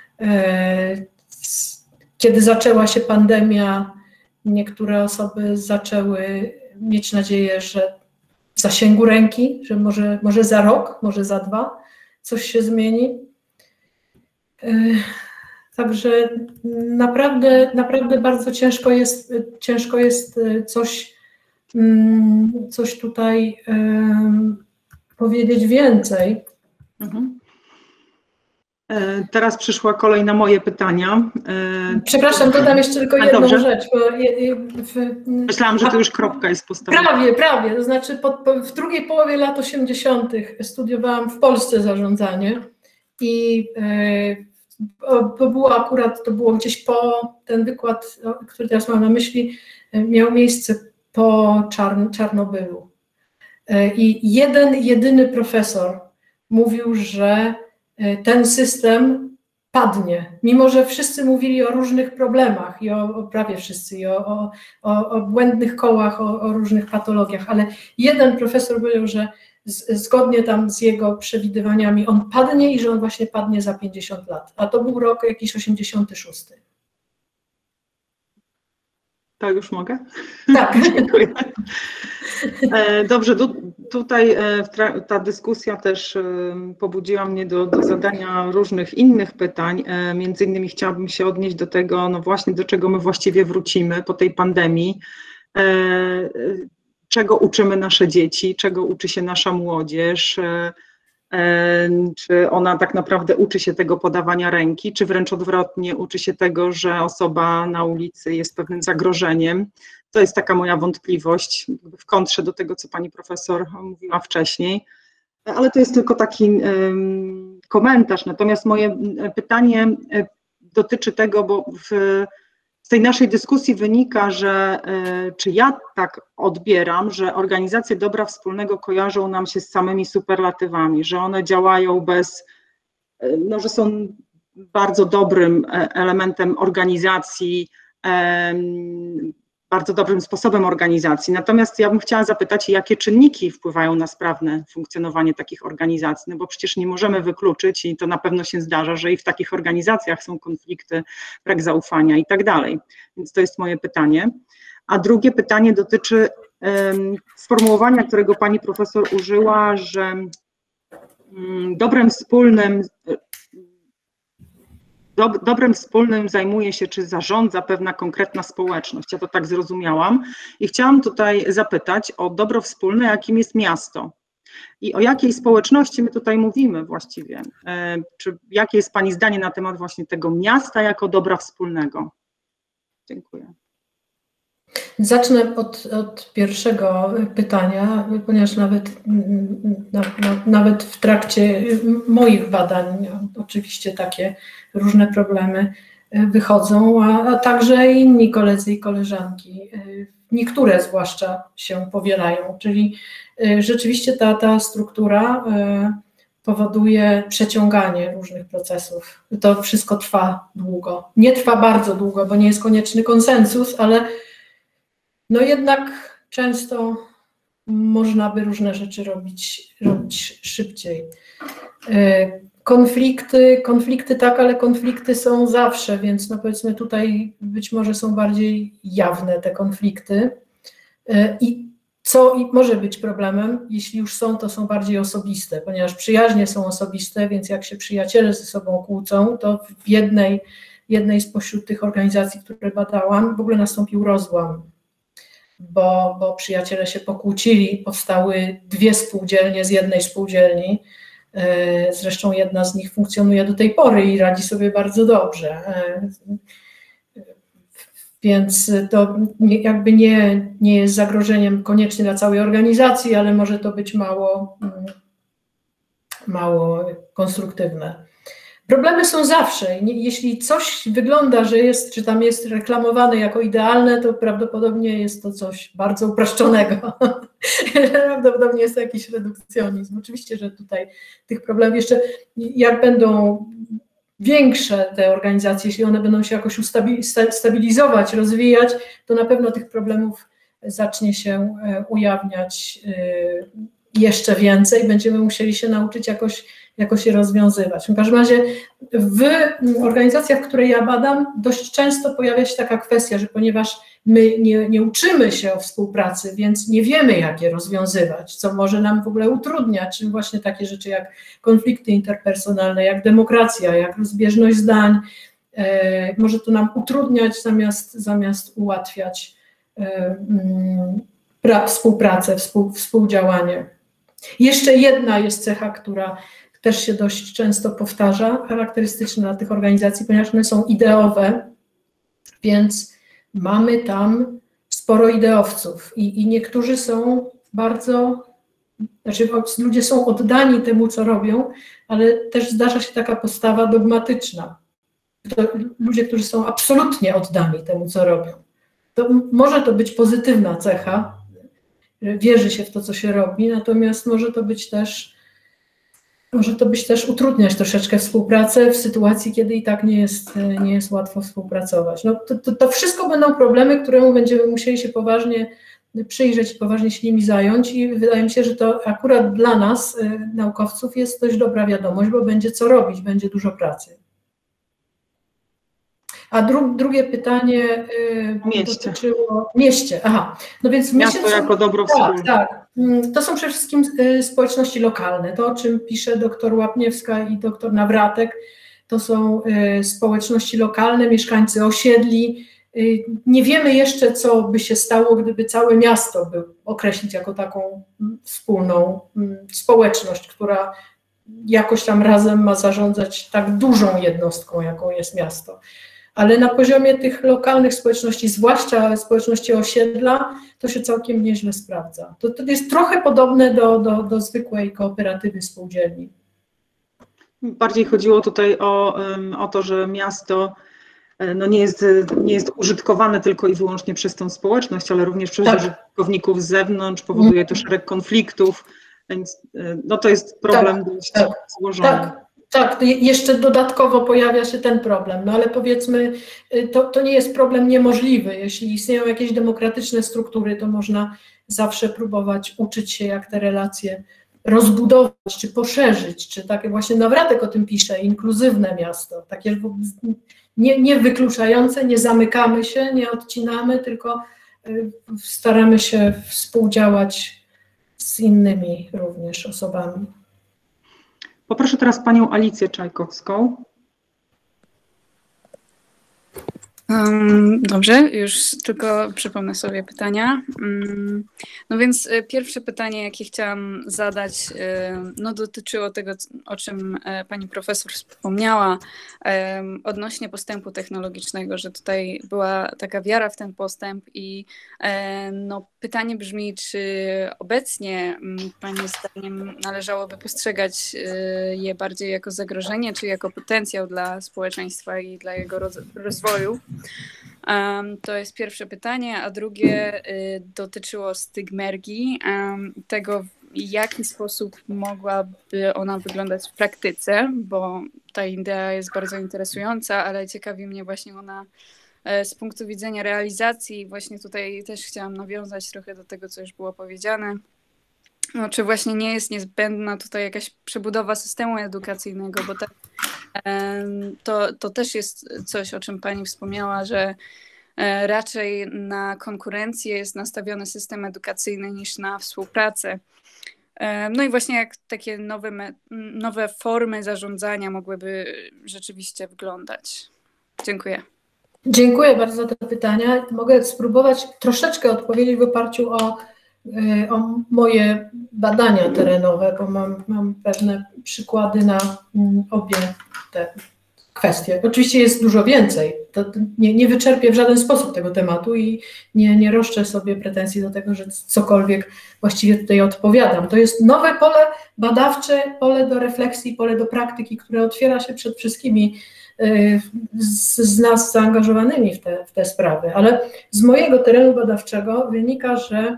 kiedy zaczęła się pandemia, niektóre osoby zaczęły mieć nadzieję, że w zasięgu ręki, że może, może za rok, może za dwa coś się zmieni. Także naprawdę, naprawdę bardzo ciężko jest, ciężko jest coś, coś tutaj um, powiedzieć więcej.
Mhm. Teraz przyszła kolej na moje pytania.
Przepraszam, dodam jeszcze tylko
A,
jedną
dobrze.
rzecz. Bo w,
Myślałam, że to już kropka jest postawiona.
Prawie, prawie. To znaczy pod, w drugiej połowie lat osiemdziesiątych studiowałam w Polsce zarządzanie i to było akurat, to było gdzieś po, ten wykład, który teraz mam na myśli, miał miejsce po Czarn, Czarnobylu. I jeden, jedyny profesor mówił, że ten system padnie, mimo że wszyscy mówili o różnych problemach i o, o prawie wszyscy, i o, o, o, o błędnych kołach, o, o różnych patologiach, ale jeden profesor powiedział, że z, zgodnie tam z jego przewidywaniami on padnie i że on właśnie padnie za pięćdziesiąt lat, a to był rok jakiś osiemdziesiąty szósty.
Tak, już mogę?
Tak.
Dziękuję. Dobrze, tu, tutaj ta dyskusja też pobudziła mnie do, do zadania różnych innych pytań. Między innymi chciałabym się odnieść do tego, no właśnie do czego my właściwie wrócimy po tej pandemii. Czego uczymy nasze dzieci, czego uczy się nasza młodzież, czy ona tak naprawdę uczy się tego podawania ręki, czy wręcz odwrotnie uczy się tego, że osoba na ulicy jest pewnym zagrożeniem. To jest taka moja wątpliwość w kontrze do tego, co pani profesor mówiła wcześniej, ale to jest tylko taki komentarz. Natomiast moje pytanie dotyczy tego, bo w Z tej naszej dyskusji wynika, że czy ja tak odbieram, że organizacje dobra wspólnego kojarzą nam się z samymi superlatywami, że one działają bez, no, że są bardzo dobrym elementem organizacji, bardzo dobrym sposobem organizacji. Natomiast ja bym chciała zapytać, jakie czynniki wpływają na sprawne funkcjonowanie takich organizacji, no bo przecież nie możemy wykluczyć i to na pewno się zdarza, że i w takich organizacjach są konflikty, brak zaufania i tak dalej. Więc to jest moje pytanie. A drugie pytanie dotyczy um, sformułowania, którego pani profesor użyła, że um, dobrem wspólnym Dobrem wspólnym zajmuje się, czy zarządza pewna konkretna społeczność. Ja to tak zrozumiałam i chciałam tutaj zapytać o dobro wspólne, jakim jest miasto i o jakiej społeczności my tutaj mówimy właściwie. Czy jakie jest pani zdanie na temat właśnie tego miasta jako dobra wspólnego? Dziękuję.
Zacznę od, od pierwszego pytania, ponieważ nawet, na, na, nawet w trakcie moich badań oczywiście takie różne problemy wychodzą, a, a także inni koledzy i koleżanki, niektóre zwłaszcza się powielają, czyli rzeczywiście ta, ta struktura powoduje przeciąganie różnych procesów. To wszystko trwa długo. Nie trwa bardzo długo, bo nie jest konieczny konsensus, ale no jednak często można by różne rzeczy robić, robić szybciej. Konflikty, konflikty tak, ale konflikty są zawsze, więc no powiedzmy tutaj być może są bardziej jawne te konflikty. I co może być problemem, jeśli już są, to są bardziej osobiste, ponieważ przyjaźnie są osobiste, więc jak się przyjaciele ze sobą kłócą, to w jednej, jednej spośród tych organizacji, które badałam, w ogóle nastąpił rozłam. Bo, bo przyjaciele się pokłócili, powstały dwie spółdzielnie z jednej spółdzielni, zresztą jedna z nich funkcjonuje do tej pory i radzi sobie bardzo dobrze, więc to jakby nie, nie jest zagrożeniem koniecznie dla całej organizacji, ale może to być mało, mało konstruktywne. Problemy są zawsze. Jeśli coś wygląda, że jest, czy tam jest reklamowane jako idealne, to prawdopodobnie jest to coś bardzo uproszczonego. Prawdopodobnie jest to jakiś redukcjonizm. Oczywiście, że tutaj tych problemów jeszcze, jak będą większe te organizacje, jeśli one będą się jakoś stabilizować, rozwijać, to na pewno tych problemów zacznie się ujawniać jeszcze więcej. Będziemy musieli się nauczyć jakoś jakoś je rozwiązywać. W każdym razie w organizacjach, które ja badam, dość często pojawia się taka kwestia, że ponieważ my nie, nie uczymy się o współpracy, więc nie wiemy, jak je rozwiązywać, co może nam w ogóle utrudniać, czyli właśnie takie rzeczy jak konflikty interpersonalne, jak demokracja, jak rozbieżność zdań, Może to nam utrudniać zamiast, zamiast ułatwiać pra, współpracę, współ, współdziałanie. Jeszcze jedna jest cecha, która też się dość często powtarza, charakterystyczna dla tych organizacji, ponieważ one są ideowe, więc mamy tam sporo ideowców i, i niektórzy są bardzo, znaczy ludzie są oddani temu, co robią, ale też zdarza się taka postawa dogmatyczna. To ludzie, którzy są absolutnie oddani temu, co robią. To może to być pozytywna cecha, wierzy się w to, co się robi, natomiast może to być też, może to być też utrudniać troszeczkę współpracę w sytuacji, kiedy i tak nie jest, nie jest łatwo współpracować. No to, to, to wszystko będą problemy, któremu będziemy musieli się poważnie przyjrzeć i poważnie się nimi zająć i wydaje mi się, że to akurat dla nas, naukowców, jest dość dobra wiadomość, bo będzie co robić, będzie dużo pracy. A dru, drugie pytanie y, dotyczyło mieście. Aha, no więc
miasto są, jako dobro wspólne.
Tak, tak. To są przede wszystkim y, społeczności lokalne. To, o czym pisze doktor Łapniewska i doktor Nawratek, to są y, społeczności lokalne, mieszkańcy osiedli. Y, nie wiemy jeszcze, co by się stało, gdyby całe miasto by określić jako taką wspólną y, społeczność, która jakoś tam razem ma zarządzać tak dużą jednostką, jaką jest miasto. Ale na poziomie tych lokalnych społeczności, zwłaszcza społeczności osiedla, to się całkiem nieźle sprawdza. To, to jest trochę podobne do, do, do zwykłej kooperatywy spółdzielni.
Bardziej chodziło tutaj o, o to, że miasto no nie, jest, nie jest użytkowane tylko i wyłącznie przez tą społeczność, ale również przez tak. użytkowników z zewnątrz, powoduje to szereg konfliktów, więc no to jest problem tak, dość tak, złożony.
Tak. Tak, jeszcze dodatkowo pojawia się ten problem, no ale powiedzmy, to, to nie jest problem niemożliwy. Jeśli istnieją jakieś demokratyczne struktury, to można zawsze próbować uczyć się, jak te relacje rozbudować, czy poszerzyć, czy takie właśnie Nawratek o tym pisze, inkluzywne miasto, takie nie, nie wykluczające, nie zamykamy się, nie odcinamy, tylko staramy się współdziałać z innymi również osobami.
Poproszę teraz panią Alicję Czajkowską.
Um, dobrze, już tylko przypomnę sobie pytania. Um, no więc y, pierwsze pytanie, jakie chciałam zadać, y, no dotyczyło tego, o czym y, pani profesor wspomniała, y, odnośnie postępu technologicznego, że tutaj była taka wiara w ten postęp i y, no pytanie brzmi, czy obecnie y, pani zdaniem należałoby postrzegać y, je bardziej jako zagrożenie, czy jako potencjał dla społeczeństwa i dla jego roz rozwoju? Um, to jest pierwsze pytanie, a drugie y, dotyczyło stygmergii, um, tego, w jaki sposób mogłaby ona wyglądać w praktyce, bo ta idea jest bardzo interesująca, ale ciekawi mnie właśnie ona y, z punktu widzenia realizacji. Właśnie tutaj też chciałam nawiązać trochę do tego, co już było powiedziane. No, czy właśnie nie jest niezbędna tutaj jakaś przebudowa systemu edukacyjnego, bo tak, to, to też jest coś, o czym pani wspomniała, że raczej na konkurencję jest nastawiony system edukacyjny niż na współpracę. No i właśnie jak takie nowe, nowe formy zarządzania mogłyby rzeczywiście wyglądać. Dziękuję.
Dziękuję bardzo za te pytania. Mogę spróbować troszeczkę odpowiedzieć w oparciu o o moje badania terenowe, bo mam, mam pewne przykłady na obie te kwestie. Oczywiście jest dużo więcej, to nie, nie wyczerpię w żaden sposób tego tematu i nie, nie roszczę sobie pretensji do tego, że cokolwiek właściwie tutaj odpowiadam. To jest nowe pole badawcze, pole do refleksji, pole do praktyki, które otwiera się przed wszystkimi z, z nas zaangażowanymi w te, w te sprawy, ale z mojego terenu badawczego wynika, że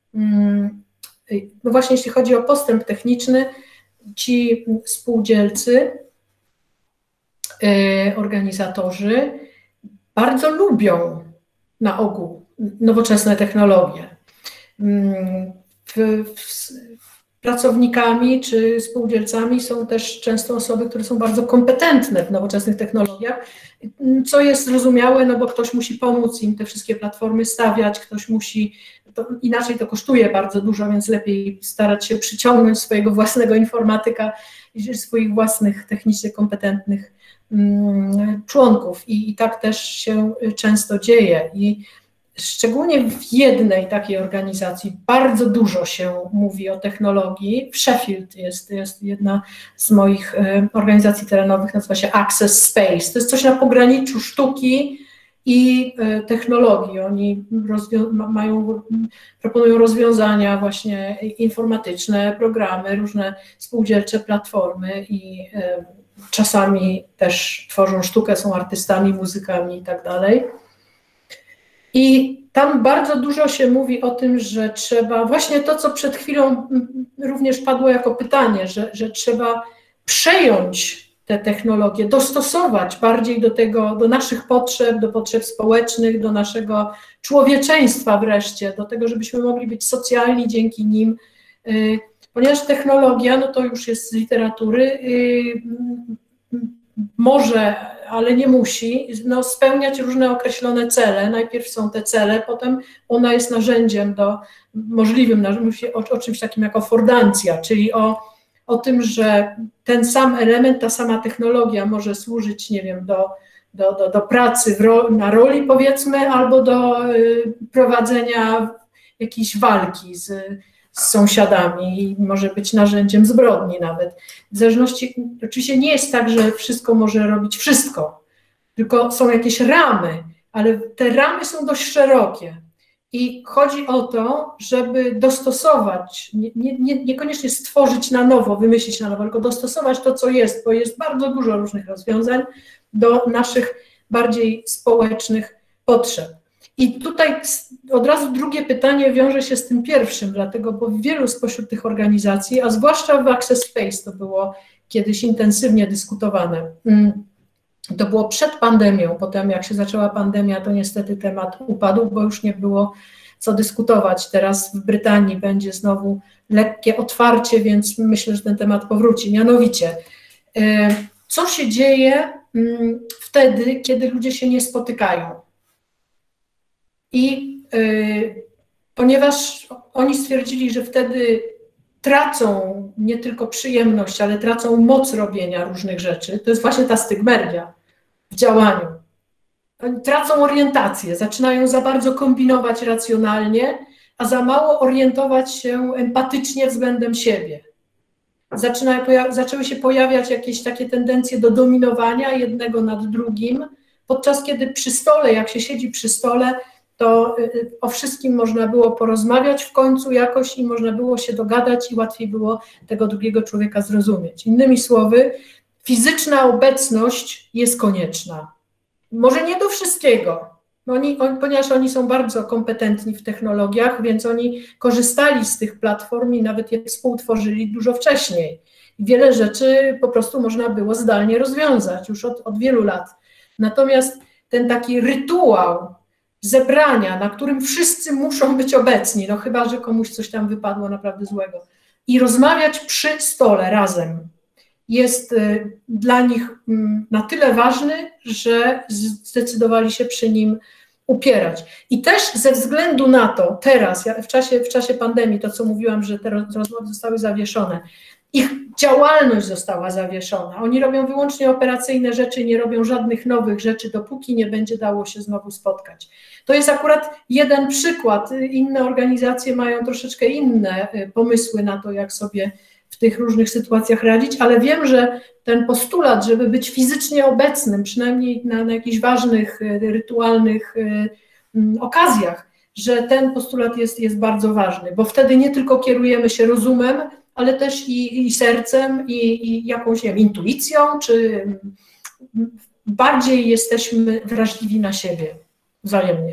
no właśnie jeśli chodzi o postęp techniczny, ci spółdzielcy, organizatorzy bardzo lubią na ogół nowoczesne technologie. W, w, pracownikami czy spółdzielcami są też często osoby, które są bardzo kompetentne w nowoczesnych technologiach, co jest zrozumiałe, no bo ktoś musi pomóc im te wszystkie platformy stawiać, ktoś musi, to inaczej to kosztuje bardzo dużo, więc lepiej starać się przyciągnąć swojego własnego informatyka i swoich własnych technicznie kompetentnych członków i, i tak też się często dzieje. I szczególnie w jednej takiej organizacji bardzo dużo się mówi o technologii. W Sheffield jest, jest jedna z moich organizacji terenowych, nazywa się Access Space. To jest coś na pograniczu sztuki i technologii. Oni mają, proponują rozwiązania właśnie informatyczne, programy, różne spółdzielcze platformy i czasami też tworzą sztukę, są artystami, muzykami i tak dalej. I tam bardzo dużo się mówi o tym, że trzeba, właśnie to, co przed chwilą również padło jako pytanie, że, że trzeba przejąć te technologie, dostosować bardziej do tego, do naszych potrzeb, do potrzeb społecznych, do naszego człowieczeństwa wreszcie, do tego, żebyśmy mogli być socjalni dzięki nim, ponieważ technologia, no to już jest z literatury, może, ale nie musi, no, spełniać różne określone cele. Najpierw są te cele, potem ona jest narzędziem do, możliwym narzędziem, o, o czymś takim jak affordancja, czyli o, o tym, że ten sam element, ta sama technologia może służyć, nie wiem, do, do, do, do pracy w ro, na roli, powiedzmy, albo do y, prowadzenia jakiejś walki z z sąsiadami i może być narzędziem zbrodni nawet. W zależności, oczywiście nie jest tak, że wszystko może robić wszystko, tylko są jakieś ramy, ale te ramy są dość szerokie i chodzi o to, żeby dostosować, nie, nie, niekoniecznie stworzyć na nowo, wymyślić na nowo, tylko dostosować to, co jest, bo jest bardzo dużo różnych rozwiązań do naszych bardziej społecznych potrzeb. I tutaj od razu drugie pytanie wiąże się z tym pierwszym, dlatego, bo w wielu spośród tych organizacji, a zwłaszcza w Access Space to było kiedyś intensywnie dyskutowane. To było przed pandemią, potem jak się zaczęła pandemia, to niestety temat upadł, bo już nie było co dyskutować. Teraz w Brytanii będzie znowu lekkie otwarcie, więc myślę, że ten temat powróci. Mianowicie, co się dzieje wtedy, kiedy ludzie się nie spotykają? I y, ponieważ oni stwierdzili, że wtedy tracą nie tylko przyjemność, ale tracą moc robienia różnych rzeczy, to jest właśnie ta stygmergia w działaniu. Oni tracą orientację, zaczynają za bardzo kombinować racjonalnie, a za mało orientować się empatycznie względem siebie. Zaczyna, zaczęły się pojawiać jakieś takie tendencje do dominowania jednego nad drugim, podczas kiedy przy stole, jak się siedzi przy stole, to o wszystkim można było porozmawiać w końcu jakoś i można było się dogadać i łatwiej było tego drugiego człowieka zrozumieć. Innymi słowy, fizyczna obecność jest konieczna. Może nie do wszystkiego, oni, on, ponieważ oni są bardzo kompetentni w technologiach, więc oni korzystali z tych platform i nawet je współtworzyli dużo wcześniej. I wiele rzeczy po prostu można było zdalnie rozwiązać już od, od wielu lat. Natomiast ten taki rytuał zebrania, na którym wszyscy muszą być obecni, no chyba że komuś coś tam wypadło naprawdę złego, i rozmawiać przy stole razem, jest y, dla nich y, na tyle ważny, że zdecydowali się przy nim upierać. I też ze względu na to, teraz, ja w, czasie, w czasie pandemii, to co mówiłam, że te rozmowy zostały zawieszone, ich działalność została zawieszona. Oni robią wyłącznie operacyjne rzeczy, nie robią żadnych nowych rzeczy, dopóki nie będzie dało się znowu spotkać. To jest akurat jeden przykład. Inne organizacje mają troszeczkę inne pomysły na to, jak sobie w tych różnych sytuacjach radzić, ale wiem, że ten postulat, żeby być fizycznie obecnym, przynajmniej na, na jakichś ważnych, rytualnych okazjach, że ten postulat jest, jest bardzo ważny, bo wtedy nie tylko kierujemy się rozumem, ale też i, i sercem, i, i jakąś, nie wiem, intuicją, czy bardziej jesteśmy wrażliwi na siebie wzajemnie.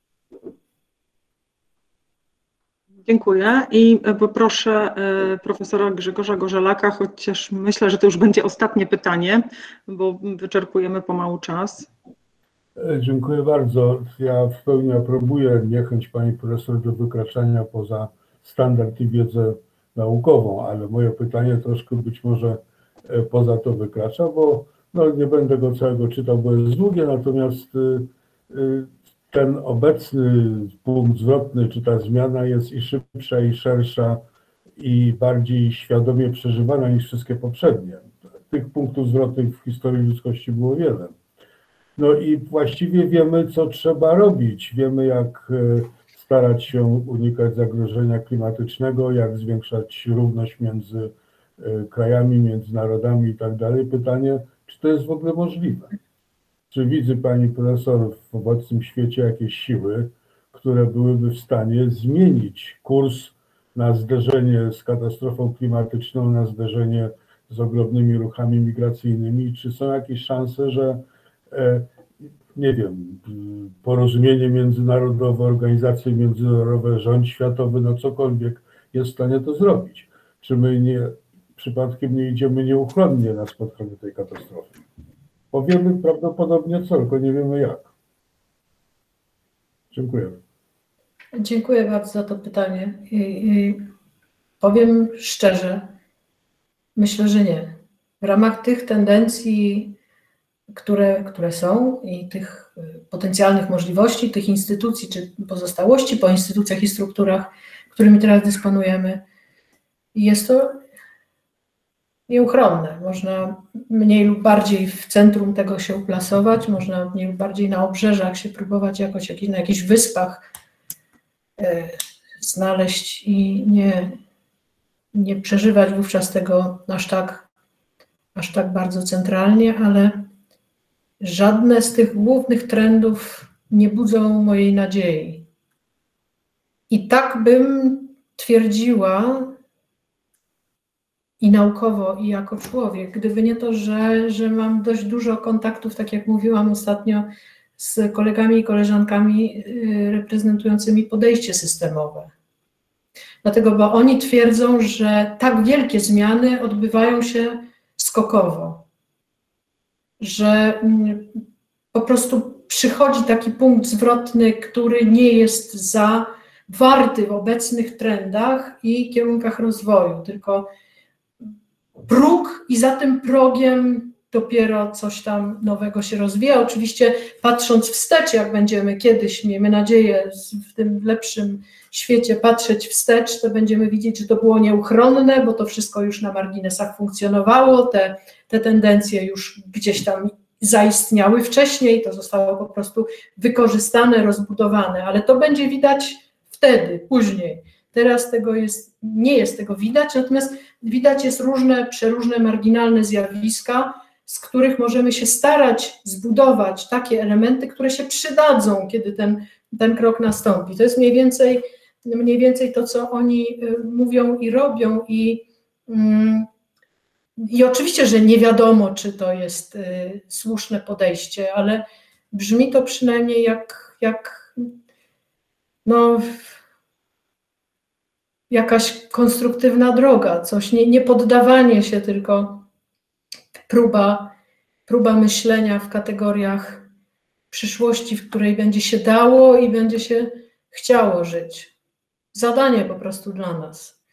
Dziękuję i poproszę profesora Grzegorza Gorzelaka, chociaż myślę, że to już będzie ostatnie pytanie, bo wyczerpujemy pomału czas.
Dziękuję bardzo. Ja w pełni aprobuję niechęć pani profesor do wykraczania poza standard i wiedzę naukową, ale moje pytanie troszkę być może poza to wykracza, bo no, nie będę go całego czytał, bo jest długie, natomiast ten obecny punkt zwrotny, czy ta zmiana jest i szybsza, i szersza, i bardziej świadomie przeżywana niż wszystkie poprzednie. tych punktów zwrotnych w historii ludzkości było wiele. No i właściwie wiemy, co trzeba robić. Wiemy, jak starać się unikać zagrożenia klimatycznego, jak zwiększać równość między krajami, między narodami i tak dalej. Pytanie, czy to jest w ogóle możliwe? Czy widzi pani profesor w obecnym świecie jakieś siły, które byłyby w stanie zmienić kurs na zderzenie z katastrofą klimatyczną, na zderzenie z ogromnymi ruchami migracyjnymi? Czy są jakieś szanse, że nie wiem, porozumienie międzynarodowe, organizacje międzynarodowe, rząd światowy, no cokolwiek jest w stanie to zrobić? Czy my nie, przypadkiem nie idziemy nieuchronnie na spotkanie tej katastrofy? Powiemy prawdopodobnie co, tylko nie wiemy jak. Dziękuję.
Dziękuję bardzo za to pytanie. I, i powiem szczerze, myślę, że nie. W ramach tych tendencji, które, które są i tych potencjalnych możliwości, tych instytucji czy pozostałości po instytucjach i strukturach, którymi teraz dysponujemy, jest to nieuchronne. Można mniej lub bardziej w centrum tego się uplasować, można mniej lub bardziej na obrzeżach się próbować jakoś na jakichś wyspach e, znaleźć i nie, nie przeżywać wówczas tego aż tak, aż tak bardzo centralnie, ale żadne z tych głównych trendów nie budzą mojej nadziei. I tak bym twierdziła i naukowo, i jako człowiek, gdyby nie to, że, że mam dość dużo kontaktów, tak jak mówiłam ostatnio, z kolegami i koleżankami reprezentującymi podejście systemowe. Dlatego, bo oni twierdzą, że tak wielkie zmiany odbywają się skokowo, że po prostu przychodzi taki punkt zwrotny, który nie jest zawarty w obecnych trendach i kierunkach rozwoju, tylko próg i za tym progiem dopiero coś tam nowego się rozwija. Oczywiście patrząc wstecz, jak będziemy kiedyś, miejmy nadzieję, w tym lepszym świecie patrzeć wstecz, to będziemy widzieć, że to było nieuchronne, bo to wszystko już na marginesach funkcjonowało, te, te tendencje już gdzieś tam zaistniały wcześniej, to zostało po prostu wykorzystane, rozbudowane, ale to będzie widać wtedy, później. Teraz tego jest, nie jest tego widać, natomiast widać jest różne, przeróżne marginalne zjawiska, z których możemy się starać zbudować takie elementy, które się przydadzą, kiedy ten, ten krok nastąpi. To jest mniej więcej, mniej więcej to, co oni mówią i robią i, i oczywiście, że nie wiadomo, czy to jest słuszne podejście, ale brzmi to przynajmniej jak, jak no, jakaś konstruktywna droga, coś, nie, nie poddawanie się, tylko próba, próba myślenia w kategoriach przyszłości, w której będzie się dało i będzie się chciało żyć. Zadanie po prostu dla nas.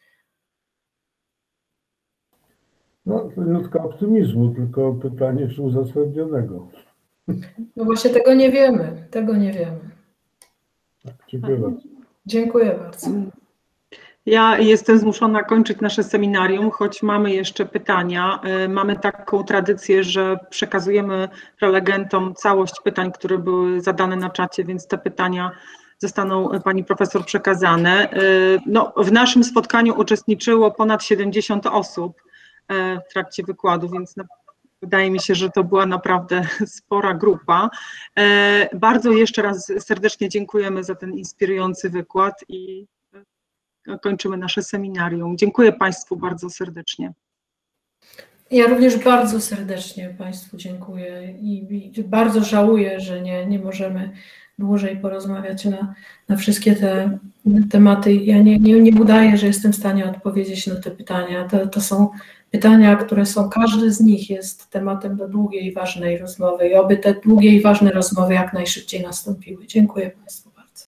No, to nutka optymizmu, tylko pytanie, czy uzasadnionego.
No właśnie tego nie wiemy, tego nie wiemy.
Tak, dziękuję bardzo.
Dziękuję bardzo.
Ja jestem zmuszona kończyć nasze seminarium, choć mamy jeszcze pytania. Mamy taką tradycję, że przekazujemy prelegentom całość pytań, które były zadane na czacie, więc te pytania zostaną pani profesor przekazane. No, w naszym spotkaniu uczestniczyło ponad siedemdziesiąt osób w trakcie wykładu, więc wydaje mi się, że to była naprawdę spora grupa. Bardzo jeszcze raz serdecznie dziękujemy za ten inspirujący wykład i kończymy nasze seminarium. Dziękuję Państwu bardzo serdecznie.
Ja również bardzo serdecznie Państwu dziękuję i, i bardzo żałuję, że nie, nie możemy dłużej porozmawiać na, na wszystkie te tematy. Ja nie, nie, nie udaję, że jestem w stanie odpowiedzieć na te pytania. To, to są pytania, które są, każdy z nich jest tematem do długiej, ważnej rozmowy i oby te długie i ważne rozmowy jak najszybciej nastąpiły. Dziękuję Państwu.